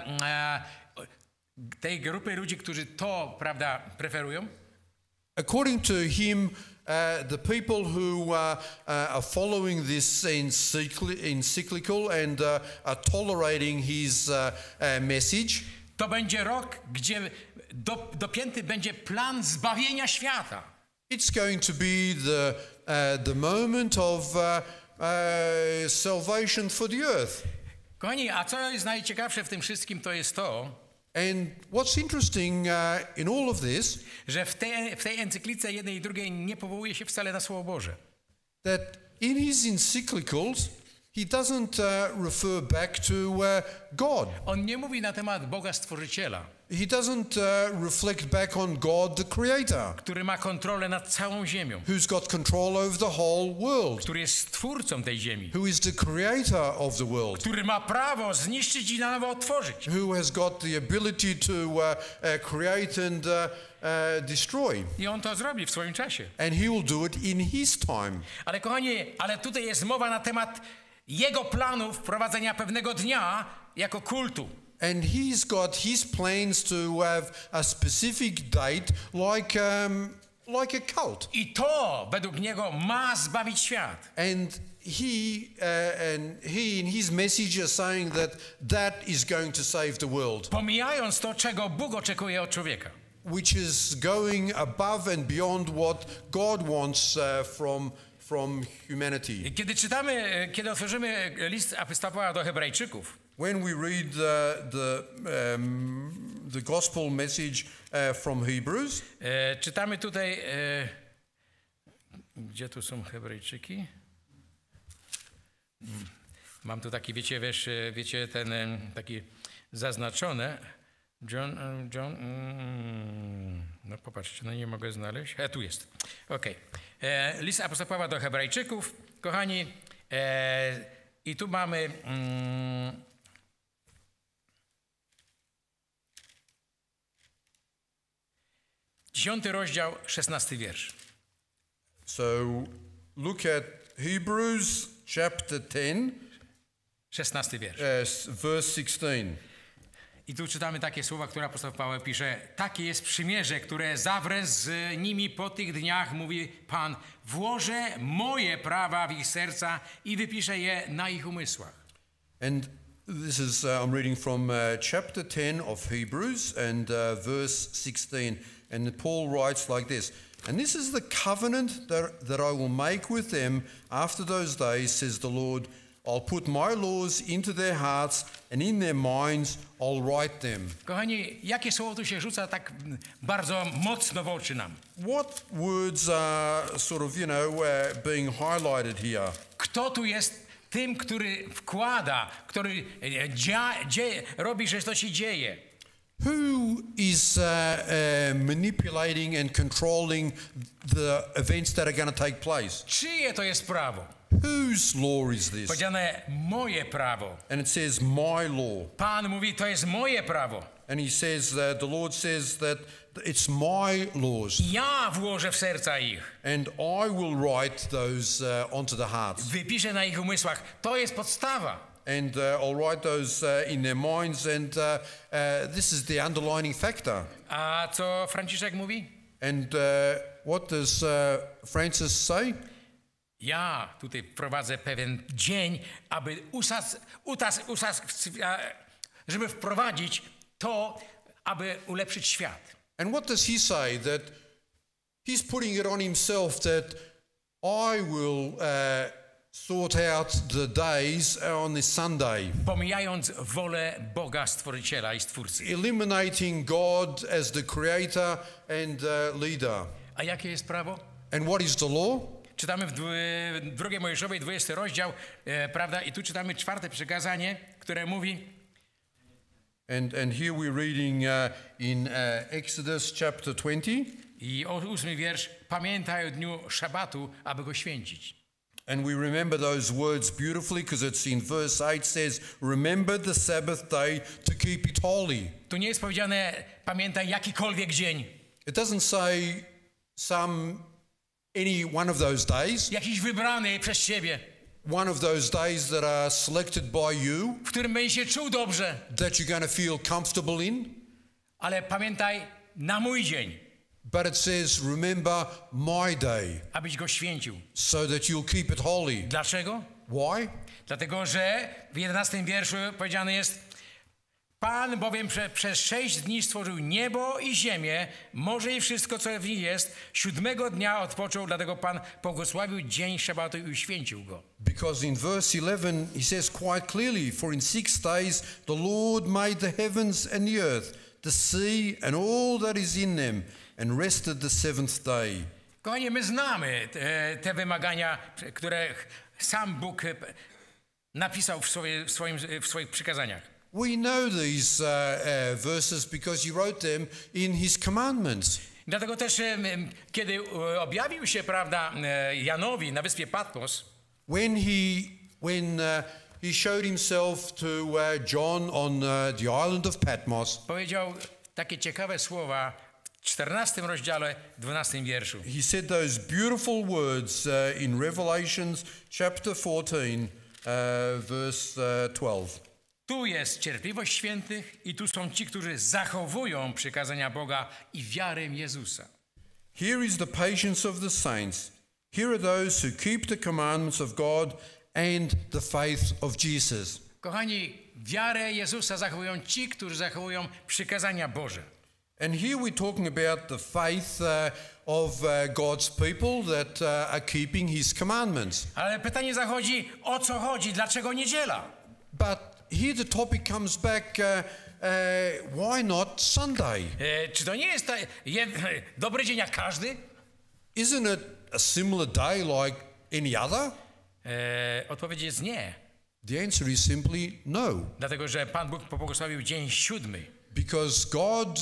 tej grupy ludzi, którzy to, prawda, preferują. According to him, the people who are following this encyclical and are tolerating his message. To będzie rok, gdzie dopięty będzie plan zbawienia świata. It's going to be the moment of salvation for the earth. Kochani, a co jest najciekawsze w tym wszystkim, to jest to, And what's interesting in all of this, że w tej encyklice jednej i drugiej nie powołuje się wcale na Słowo Boże. that in his encyclicals he doesn't refer back to God. On nie mówi na temat Boga Stworzyciela, He doesn't reflect back on God, the Creator, który ma kontrolę nad całą ziemią, who's got control over the whole world, który jest stwórcą tej ziemi, who is the creator of the world, który ma prawo zniszczyć i na nowo otworzyć. who has got the ability to create and destroy. I on to zrobi w swoim czasie. And he will do it in his time. Ale kochani, ale tutaj jest mowa na temat jego planu wprowadzenia pewnego dnia jako kultu. And he's got his plans to have a specific date like a cult. I to według niego ma zbawić świat. And he in his message are saying that is going to save the world, Pomijając to, czego Bóg oczekuje od człowieka. which is going above and beyond what God wants from humanity. Kiedy otworzymy list apostoła do Hebrajczyków, When we read the gospel message from Hebrews, czytamy tutaj, gdzie tu są Hebrajczyki? Mam tu taki, wiecie, ten taki zaznaczone. John, no popatrzcie, no nie mogę znaleźć. Tu jest. Okej. List apostoła do Hebrajczyków, kochani, i tu mamy 10 rozdział, 16 wiersz. so look at Hebrews chapter 10, 16 wiersz. verse 16. I tu czytamy takie słowa, które apostoł Paweł pisze. Takie jest przymierze, które zawrę z nimi po tych dniach, mówi Pan. Włożę moje prawa w ich serca i wypiszę je na ich umysłach. And this is, I'm reading from chapter 10 of Hebrews and verse 16. And Paul writes like this. And this is the covenant that I will make with them after those days, says the Lord. I'll put my laws into their hearts and in their minds I'll write them. Kochani, jakie słowo tu się rzuca tak bardzo mocno w oczy nam? What words are sort of, being highlighted here? Kto tu jest tym, który wkłada, który robi, że to się dzieje? Who is manipulating and controlling the events that are going to take place? Czyje to jest prawo? Whose law is this? Powiedziane moje prawo. And it says my law. Pan mówi, to jest moje prawo. And he says that the Lord says that it's my laws. Ja włożę w serca ich. And I will write those onto the hearts. Wypiszę na ich umysłach. To jest podstawa. And I'll write those in their minds. And this is the underlining factor. A co Franciszek mówi? And what does Francis say? Ja tutaj wprowadzę pewien dzień, aby żeby wprowadzić to, aby ulepszyć świat. And what does he say? That he's putting it on himself that I will sort out the days on this Sunday. Pomijając wolę Boga Stworzyciela i Stwórcy. Eliminating God as the creator and leader. A jakie jest prawo? And what is the law? Czytamy w 2 Mojżeszowej, 20 rozdział, prawda? I tu czytamy 4 przykazanie, które mówi. And here we're reading in Exodus chapter 20. I 8 wiersz. Pamiętaj o dniu szabatu, aby go święcić. And we remember those words beautifully because it's in verse 8 says, remember the Sabbath day to keep it holy. Tu nie jest powiedziane, pamiętaj jakikolwiek dzień. It doesn't say any one of those days. Jakiś wybrany przez siebie. One of those days that are selected by you. W którym będziesz się czuł dobrze. That you're going to feel comfortable in. Ale pamiętaj na mój dzień. but it says, remember my day, abyś go święcił. so that you'll keep it holy. Dlaczego? Why? Dlatego, że w 11 wierszu powiedziane jest: Pan bowiem przez 6 dni stworzył niebo i ziemię, morze i wszystko, co w nich jest. 7 dnia odpoczął, dlatego Pan błogosławił dzień szabatu i uświęcił go. Because in verse 11 he says quite clearly, for in 6 days the Lord made the heavens and the earth, the sea and all that is in them, and rested the 7th day. Kochani, my znamy te wymagania, które sam Bóg napisał w swoich przykazaniach. We know these verses because he wrote them in his commandments. Dlatego też, kiedy objawił się, prawda, Janowi na wyspie Patmos, When he showed himself to John on the island of Patmos, powiedział takie ciekawe słowa w 14 rozdziale, 12 wierszu. he said those beautiful words in Revelations chapter 14, verse 12. Tu jest cierpliwość świętych i tu są ci, którzy zachowują przykazania Boga i wiarę Jezusa. Here is the patience of the saints. Here are those who keep the commandments of God and the faith of Jesus. Kochani, wiarę Jezusa zachowują ci, którzy zachowują przykazania Boże. And here we're talking about the faith of God's people that are keeping his commandments. Ale pytanie zachodzi, o co chodzi, dlaczego niedziela? But here the topic comes back, why not Sunday? Czy to nie jest dobry dzień jak każdy? Isn't it a similar day like any other? Odpowiedź jest nie. The answer is simply no. Dlatego, że Pan Bóg pobłogosławił dzień 7. Because God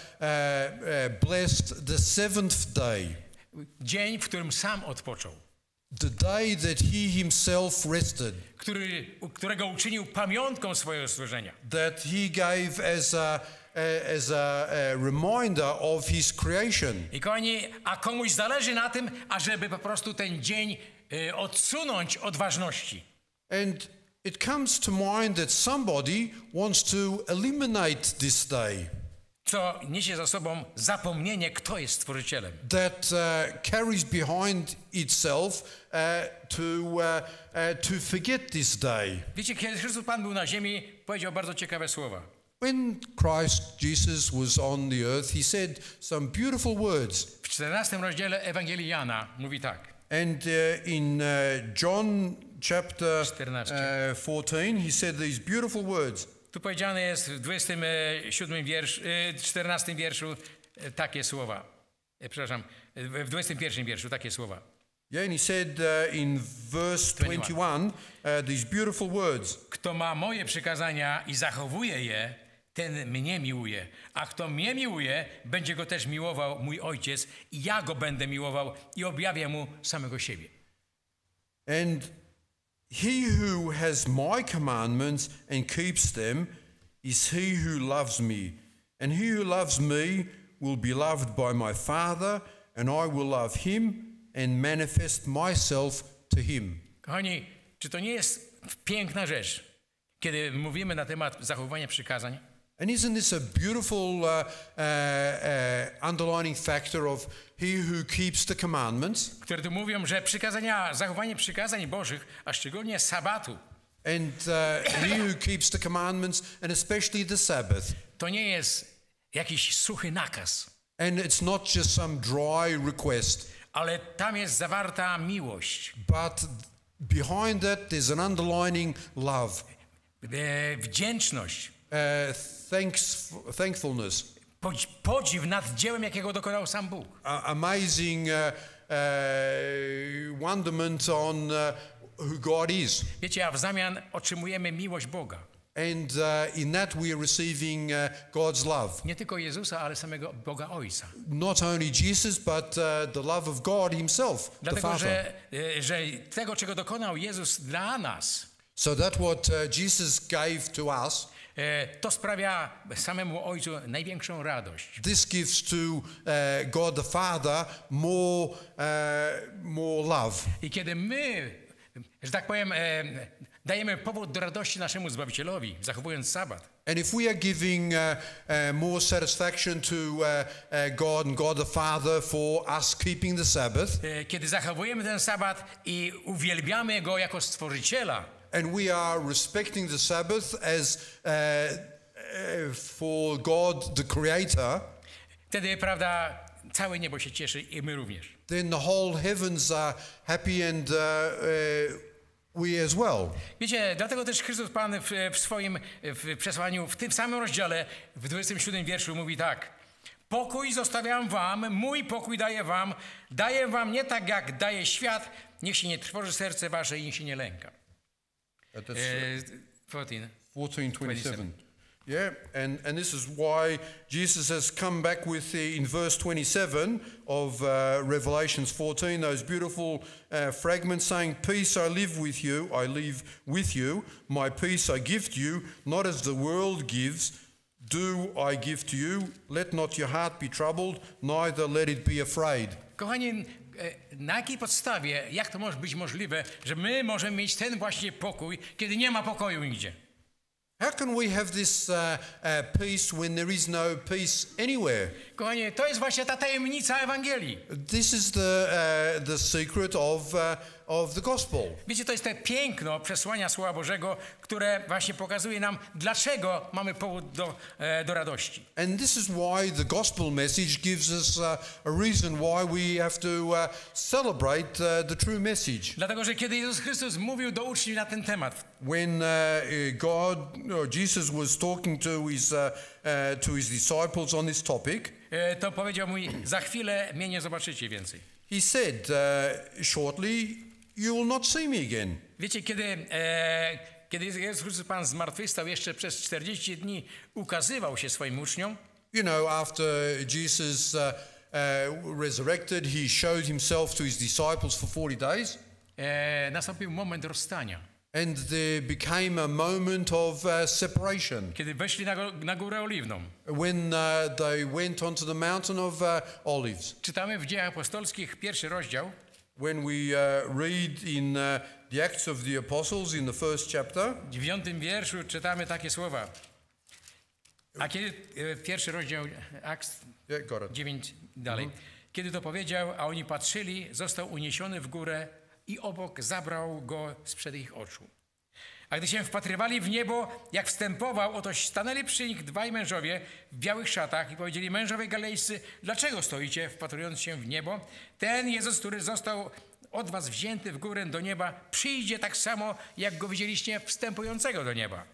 blessed the 7th day, Dzień, w którym sam odpoczął. the day that he himself rested, Którego uczynił pamiątką swojego stworzenia. that he gave as a reminder of his creation. I kochani, a komuś zależy na tym, ażeby po prostu ten dzień odsunąć od ważności. And it comes to mind that somebody wants to eliminate this day, Co niesie za sobą zapomnienie, kto jest stworzycielem. that carries behind itself to forget this day. Wiecie, kiedy Chrystus Pan był na ziemi, powiedział bardzo ciekawe słowa. When Christ Jesus was on the earth, he said some beautiful words. W 14 rozdziale Ewangelii Jana mówi tak. And in John chapter 14. 14, he said these beautiful words. Tu powiedziane jest w 27 wierszu, 14 wierszu takie słowa. Przepraszam, w 21 wierszu takie słowa. Yeah, and he said in verse 21 these beautiful words. Kto ma moje przykazania i zachowuje je, ten mnie miłuje. A kto mnie miłuje, będzie go też miłował mój Ojciec i ja go będę miłował i objawię mu samego siebie. And he who has my commandments and keeps them is he who loves me. And he who loves me will be loved by my Father, and I will love him and manifest myself to him. Kochani, czy to nie jest piękna rzecz, kiedy mówimy na temat zachowania przykazań? And isn't this a beautiful underlining factor of he who keeps the commandments? Które tu mówią, że zachowanie przykazań Bożych, a szczególnie sabatu, And he who keeps the commandments, and especially the Sabbath. to nie jest jakiś suchy nakaz, And it's not just some dry request, ale tam jest zawarta miłość, but behind that there's an underlining love, wdzięczność, thankfulness, podziw nad dziełem, jakiego dokonał sam Bóg. amazing wonderment on who God is. Wiecie, a w zamian otrzymujemy miłość Boga. And in that we are receiving God's love. Nie tylko Jezusa, ale samego Boga Ojca. Not only Jesus, but the love of God himself, the Dlatego, Father. że tego, czego dokonał Jezus dla nas, So that what Jesus gave to us, to sprawia samemu Ojcu największą radość. this gives to God the Father more love. I kiedy my, że tak powiem, Dajemy powód do radości naszemu Zbawicielowi, zachowując sabat. And if we are giving more satisfaction to God and God the Father for us keeping the Sabbath, Kiedy zachowujemy ten sabat i uwielbiamy Go jako Stworzyciela, and we are respecting the Sabbath as for God the Creator, wtedy, prawda, całe niebo się cieszy i my również. then the whole heavens are happy and we as well. Wiecie, dlatego też Chrystus Pan w swoim przesłaniu, w tym samym rozdziale, w 27 wierszu mówi tak. Pokój zostawiam wam, mój pokój daję wam nie tak jak daje świat, niech się nie trwoży serce wasze i niech się nie lęka. That's 14. 14:27. Yeah, and this is why Jesus has come back with in verse 27 of Revelations 14, those beautiful fragments saying, "Peace I live with you, I live with you, my peace I give to you, not as the world gives, do I give to you. Let not your heart be troubled, neither let it be afraid." Kochani, na jakiej podstawie, jak to może być możliwe, że my możemy mieć ten właśnie pokój, kiedy nie ma pokoju nigdzie? How can we have this peace when there is no peace anywhere? Kochani, to jest właśnie ta tajemnica Ewangelii. This is the secret of the gospel. Wiecie, to jest te piękno przesłania Słowa Bożego, które właśnie pokazuje nam, dlaczego mamy powód do radości. And this is why the gospel message gives us a reason why we have to celebrate the true message. Dlatego, że kiedy Jezus Chrystus mówił do uczniów na ten temat, When Jesus was talking to his disciples on this topic, to powiedział mu, za chwilę mnie nie zobaczycie więcej. he said, shortly, you will not see me again. Wiecie, kiedy Jezus Chrystus Pan zmartwychwstał, jeszcze przez 40 dni ukazywał się swoim uczniom. You know, after Jesus resurrected, he showed himself to his disciples for 40 days. Nastąpił moment rozstania. And there became a moment of separation. Kiedy weszli na Górę Oliwną. When they went onto the mountain of Olives. Czytamy w Dziejach Apostolskich 1 rozdział. When we read in the Acts of the Apostles in the first chapter. W 9 wierszu czytamy takie słowa. A kiedy pierwszy rozdział Acts 9 dalej. Kiedy to powiedział, a oni patrzyli, został uniesiony w górę i obok zabrał go sprzed ich oczu. A gdy się wpatrywali w niebo, jak wstępował, oto stanęli przy nich dwaj mężowie w białych szatach i powiedzieli: mężowie galejscy, dlaczego stoicie, wpatrując się w niebo? Ten Jezus, który został od was wzięty w górę do nieba, przyjdzie tak samo, jak go widzieliście wstępującego do nieba.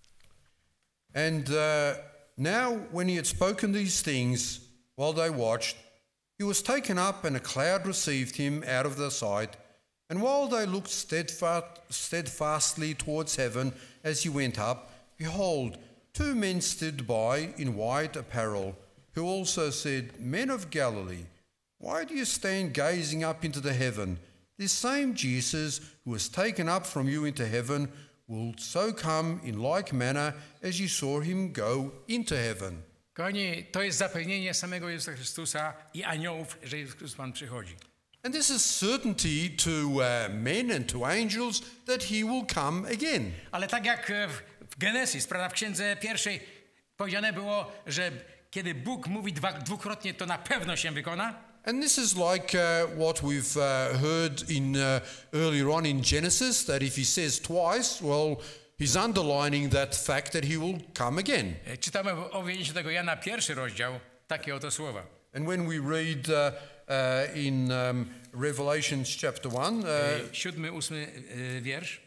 And now when he had spoken these things while they watched, he was taken up and a cloud received him out of their sight. And while they looked steadfastly towards heaven as he went up, behold, two men stood by in white apparel, who also said, Men of Galilee, why do you stand gazing up into the heaven? This same Jesus who was taken up from you into heaven will so come in like manner as you saw him go into heaven. Kochani, to jest zapewnienie samego Jezusa Chrystusa i aniołów, że Jezus Chrystus Pan przychodzi. And this is certainty to men and to angels that he will come again. Ale tak jak w Genesis, prawda, w Księdze Pierwszej powiedziane było, że kiedy Bóg mówi dwukrotnie, to na pewno się wykona. And this is like what we've heard in earlier on in Genesis, that if he says twice, well, he's underlining that fact that he will come again. Czytamy w Objawieniu Świętego Jana 1 rozdział takie oto słowa. And when we read in Revelations chapter 1, 7, 8 wiersz.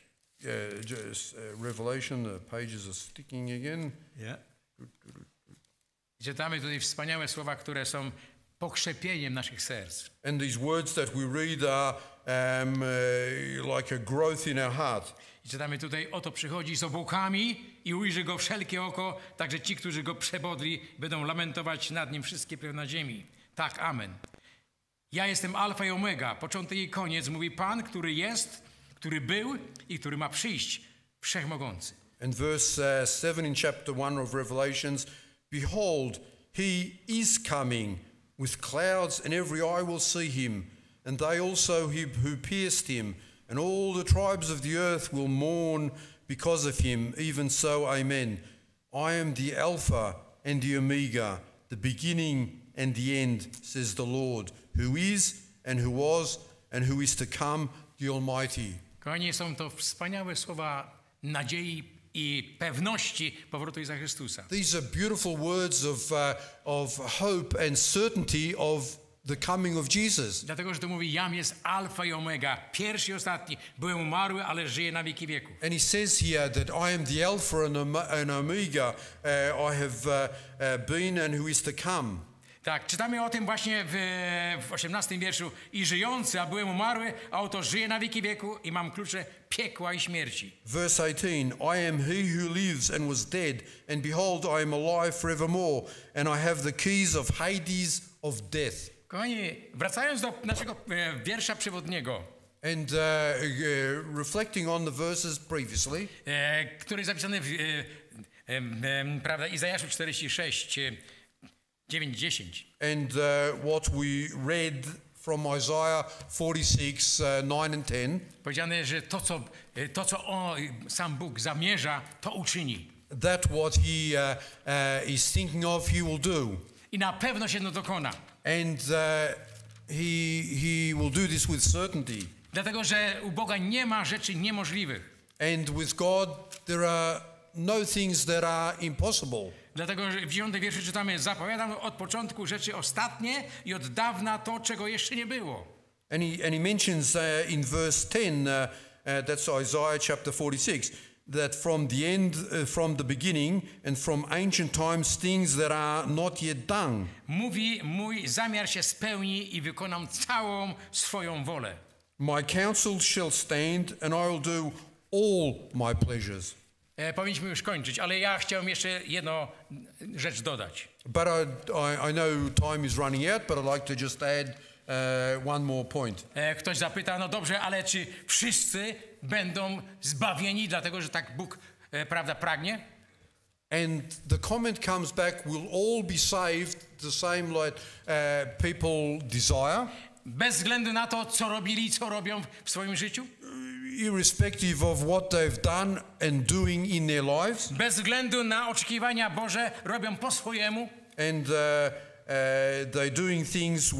Revelation, the pages are sticking again. Yeah. Czytamy tutaj wspaniałe słowa, które są pokrzepieniem naszych serc. And these words that we read are like a growth in our heart. I czytamy tutaj, oto przychodzi z obłokami i ujrzy go wszelkie oko, także ci, którzy go przebodli, będą lamentować nad nim wszystkie plemiona na ziemi. Tak, amen. Ja jestem alfa i omega, początek i koniec, mówi Pan, który jest, który był i który ma przyjść, wszechmogący. And verse 7 in chapter 1 of Revelations, behold, he is coming with clouds, and every eye will see him, and they also who pierced him, and all the tribes of the earth will mourn because of him. Even so, amen. I am the Alpha and the Omega, the beginning and the end, says the Lord, who is and who was and who is to come, the Almighty. Kochani, są to wspaniałe słowa nadziei i pewności powrotu Jezusa Chrystusa. These are beautiful words of hope and certainty of the coming of Jesus. Dlatego, że to mówi, jam jest alfa i omega, pierwszy i ostatni. Byłem umarły, ale żyję na wieki wieków. And he says here that I am the Alpha and Omega. I have been and who is to come. Tak, czytamy o tym właśnie w 18 wierszu. I żyjący, a byłem umarły, a oto żyję na wieki wieku i mam klucze piekła i śmierci. Verse 18, I am he who lives and was dead, and behold, I am alive forevermore, and I have the keys of Hades, of death. Kochani, wracając do naszego wiersza przewodniego, And reflecting on the verses previously, który jest zapisany w prawda, Izajaszu 46, 9-10. and what we read from Isaiah 46, 9 and 10, Powiedziane, że to, co sam Bóg zamierza, to uczyni. that what he is thinking of, he will do. I na pewno się to dokona. And he will do this with certainty. Dlatego, że u Boga nie ma rzeczy niemożliwych. And with God, there are no things that are impossible. Dlatego, że w 9 wierszu czytamy, zapowiadam od początku rzeczy ostatnie i od dawna to, czego jeszcze nie było. And he mentions in verse 10, that's Isaiah chapter 46, that from the end, from the beginning, and from ancient times, things that are not yet done. Mówi, mój zamiar się spełni i wykonam całą swoją wolę. My counsel shall stand, and I will do all my pleasures. Powinniśmy już kończyć, ale ja chciałem jeszcze jedną rzecz dodać. But I know time is running out, but I'd like to just add one more point. Ktoś zapyta, no dobrze, ale czy wszyscy będą zbawieni, dlatego że tak Bóg, prawda, pragnie? And the comment comes back, will all be saved the same like people desire? Bez względu na to, co robili, co robią w swoim życiu? Irrespective of what they've done and doing in their lives? Bez względu na oczekiwania Boże, robią po swojemu? And they're doing things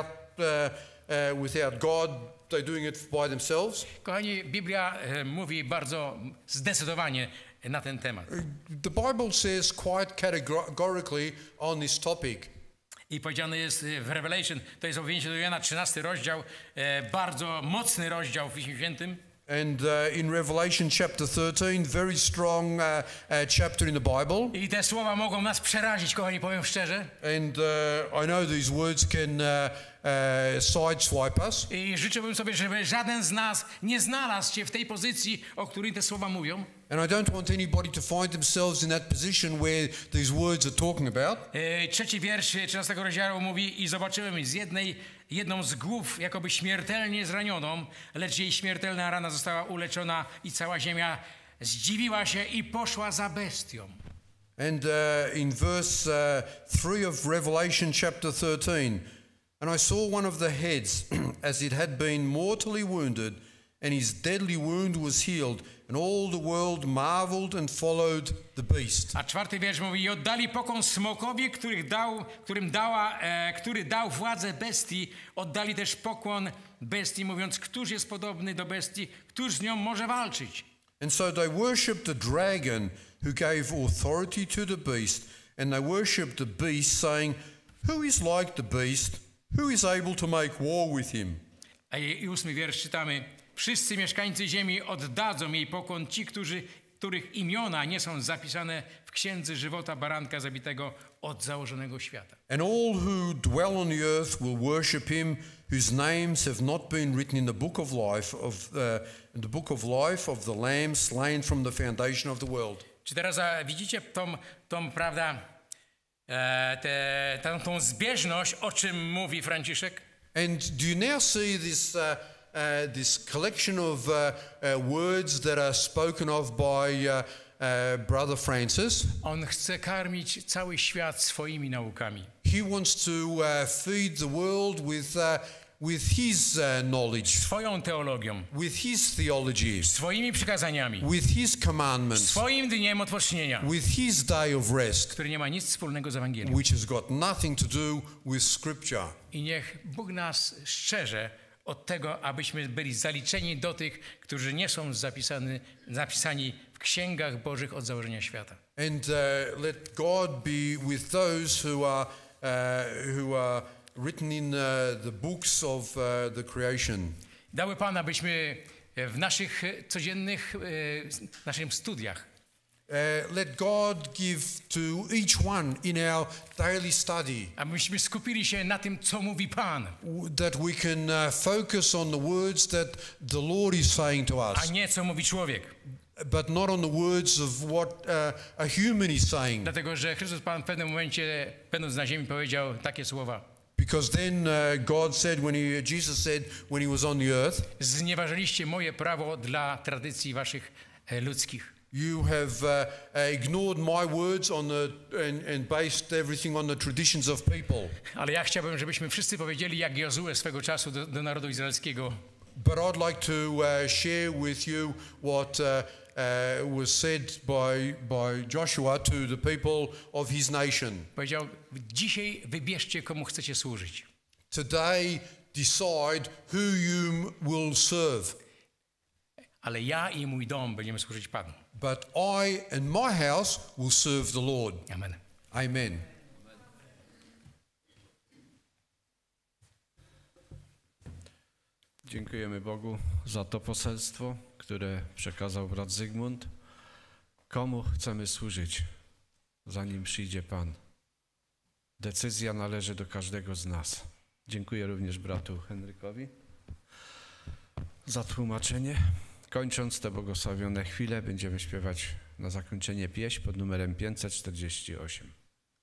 without God, they're doing it by themselves? Kochani, Biblia mówi bardzo zdecydowanie na ten temat. The Bible says quite categorically on this topic. I powiedziane jest w Revelation, to jest objawienie do Jana, 13 rozdział, bardzo mocny rozdział w Piśmie Świętym. And in Revelation chapter 13, very strong chapter in the Bible. I te słowa mogą nas przerazić, kochani, powiem szczerze. And I know these words can sideswipe us. I życzyłbym sobie, żeby żaden z nas nie znalazł się w tej pozycji, o której te słowa mówią. And I don't want anybody to find themselves in that position where these words are talking about. Trzeci wiersz 13 rozdziału mówi, i zobaczyłem jedną z głów jakoby śmiertelnie zranioną, lecz jej śmiertelna rana została uleczona i cała ziemia zdziwiła się i poszła za bestią. And in verse 3 of Revelation chapter 13, and I saw one of the heads as it had been mortally wounded, and his deadly wound was healed, and all the world marveled and followed the beast. A czwarty wiersz mówi, i oddali pokłon smokowi, który dał władzę bestii, oddali też pokłon bestii, mówiąc, któż jest podobny do bestii, któż z nią może walczyć. And so they worshipped the dragon who gave authority to the beast, and they worshipped the beast, saying, who is like the beast? Who is able to make war with him? A i 8 wiersz czytamy, wszyscy mieszkańcy ziemi oddadzą jej pokłon, ci, których imiona nie są zapisane w księdze żywota baranka zabitego od założonego świata. And all who dwell on the earth will worship him, whose names have not been written in the book of life of the Lamb slain from the foundation of the world. Czy teraz widzicie tą prawda, tą zbieżność, o czym mówi Franciszek? And do you now see this collection of words that are spoken of by Brother Francis? On chce karmić cały świat swoimi naukami. He wants to feed the world with with his knowledge, swoją teologią, with his theology, swoimi przykazaniami, with his commandments, swoim dniem odpocznienia, with his day of rest, który nie ma nic wspólnego z Ewangelią. which has got nothing to do with Scripture. I niech Bóg nas strzeże od tego, abyśmy byli zaliczeni do tych, którzy nie są zapisani w księgach Bożych od założenia świata. And let God be with those who are written in the books of the creation. Dały Pan, abyśmy w naszych codziennych naszych studiach Let God give to each one in our daily study abyśmy skupili się na tym, co mówi Pan, that we can focus on the words that the Lord is saying to a us, nie co mówi człowiek. but not on the words of what a human is saying. Dlatego, że Chrystus Pan w pewnym momencie, będąc na ziemi, powiedział takie słowa. Because then Jesus said when he was on the earth, Znieważyliście moje prawo dla tradycji waszych ludzkich. you have ignored my words and based everything on the traditions of people. Ale ja chciałbym, żebyśmy wszyscy powiedzieli, jak Jozue swego czasu do narodu izraelskiego. But I'd like to share with you what was said by Joshua to the people of his nation. Powiedział, dzisiaj wybierzcie, komu chcecie służyć. Today decide who you will serve. Ale ja i mój dom będziemy służyć Panu. But I and my house will serve the Lord. Amen. Amen. Dziękujemy Bogu za to poselstwo, które przekazał brat Zygmunt. Komu chcemy służyć, zanim przyjdzie Pan? Decyzja należy do każdego z nas. Dziękuję również bratu Henrykowi za tłumaczenie. Kończąc te błogosławione chwile, będziemy śpiewać na zakończenie pieśń pod numerem 548.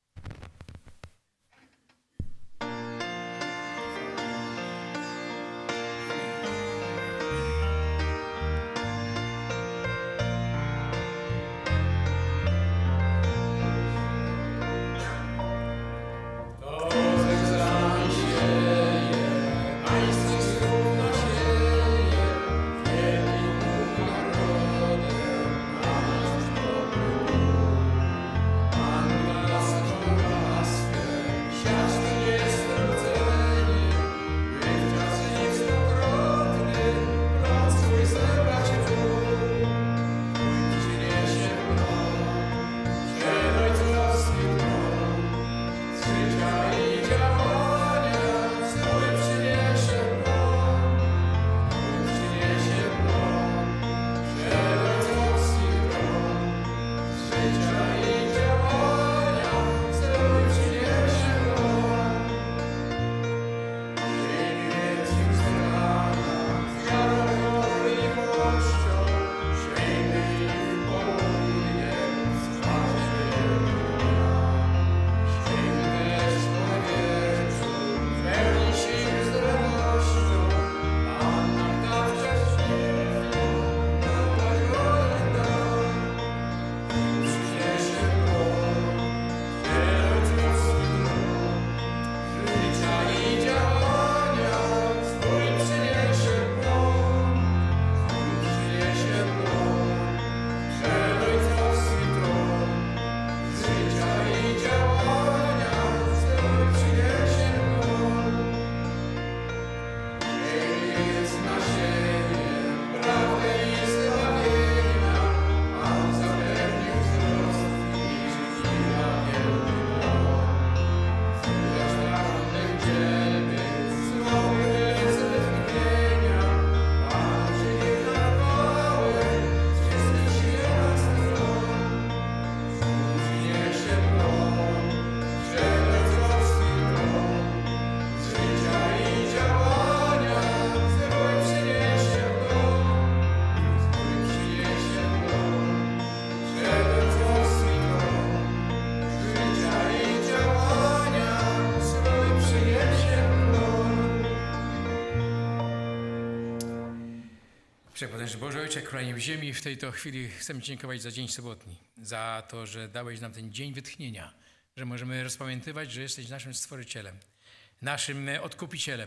Wszechpotężny Boże Ojcze, Królu w ziemi, w tej to chwili chcemy Ci dziękować za dzień sobotni, za to, że dałeś nam ten dzień wytchnienia, że możemy rozpamiętywać, że jesteś naszym Stworzycielem, naszym Odkupicielem,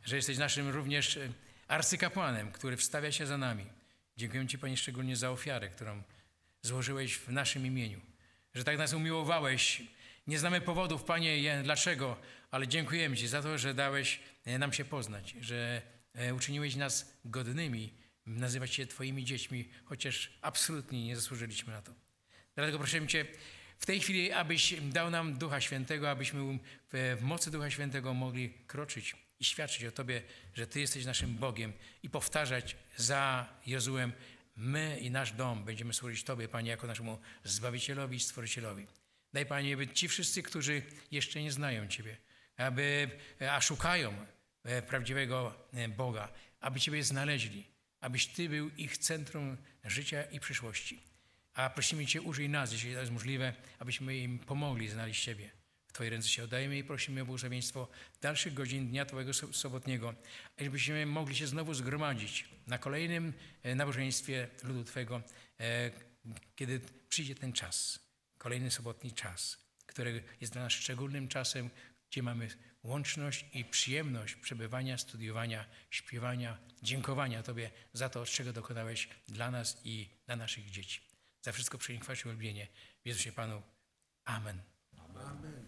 że jesteś naszym również arcykapłanem, który wstawia się za nami. Dziękujemy Ci, Panie, szczególnie za ofiarę, którą złożyłeś w naszym imieniu. Że tak nas umiłowałeś. Nie znamy powodów, Panie, dlaczego, ale dziękujemy Ci za to, że dałeś nam się poznać, że uczyniłeś nas godnymi nazywać się Twoimi dziećmi, chociaż absolutnie nie zasłużyliśmy na to. Dlatego prosimy Cię w tej chwili, abyś dał nam Ducha Świętego, abyśmy w mocy Ducha Świętego mogli kroczyć i świadczyć o Tobie, że Ty jesteś naszym Bogiem i powtarzać za Jozułem: my i nasz dom będziemy służyć Tobie, Panie, jako naszemu Zbawicielowi i Stworzycielowi. Daj, Panie, by ci wszyscy, którzy jeszcze nie znają Ciebie, a szukają prawdziwego Boga, aby Ciebie znaleźli, abyś Ty był ich centrum życia i przyszłości. A prosimy Cię, użyj nas, jeśli to jest możliwe, abyśmy im pomogli znaleźć siebie. W Twojej ręce się oddajemy i prosimy o błogosławieństwo dalszych godzin dnia Twojego sobotniego, abyśmy mogli się znowu zgromadzić na kolejnym nabożeństwie ludu Twego, kiedy przyjdzie ten czas, kolejny sobotni czas, który jest dla nas szczególnym czasem, gdzie mamy łączność i przyjemność przebywania, studiowania, śpiewania, dziękowania Tobie za to, czego dokonałeś dla nas i dla naszych dzieci. Za wszystko przyjmij chwałę i uwielbienie. W Jezusie Panu. Amen. Amen.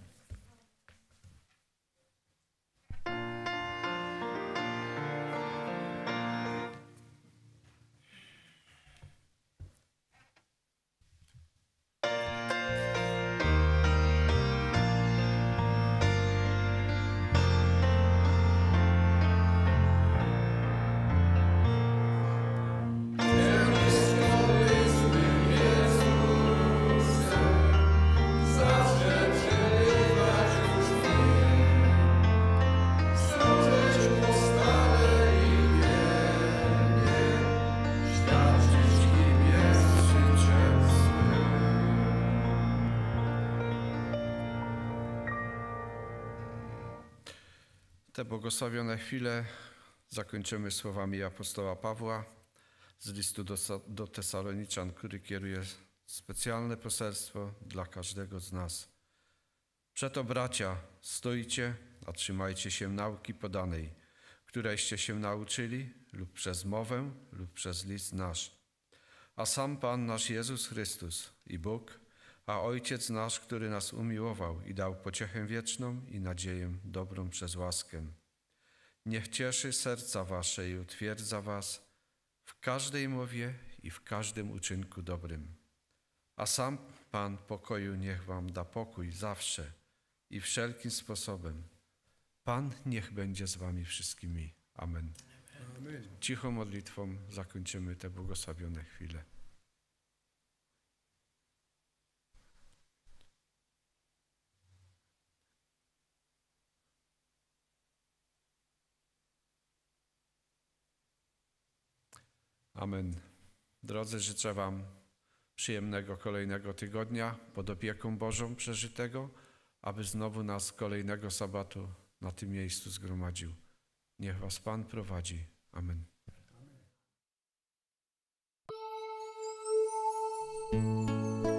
Te błogosławione chwile zakończymy słowami apostoła Pawła z listu do Tesaloniczan, który kieruje specjalne poselstwo dla każdego z nas. Przeto, bracia, stójcie, a trzymajcie się nauki podanej, którejście się nauczyli lub przez mowę, lub przez list nasz. A sam Pan nasz Jezus Chrystus i Bóg, a Ojciec nasz, który nas umiłował i dał pociechę wieczną i nadzieję dobrą przez łaskę. Niech cieszy serca wasze i utwierdza was w każdej mowie i w każdym uczynku dobrym. A sam Pan pokoju niech wam da pokój zawsze i wszelkim sposobem. Pan niech będzie z wami wszystkimi. Amen. Amen. Cichą modlitwą zakończymy te błogosławione chwile. Amen. Drodzy, życzę wam przyjemnego kolejnego tygodnia pod opieką Bożą przeżytego, aby znowu nas kolejnego sabatu na tym miejscu zgromadził. Niech was Pan prowadzi. Amen.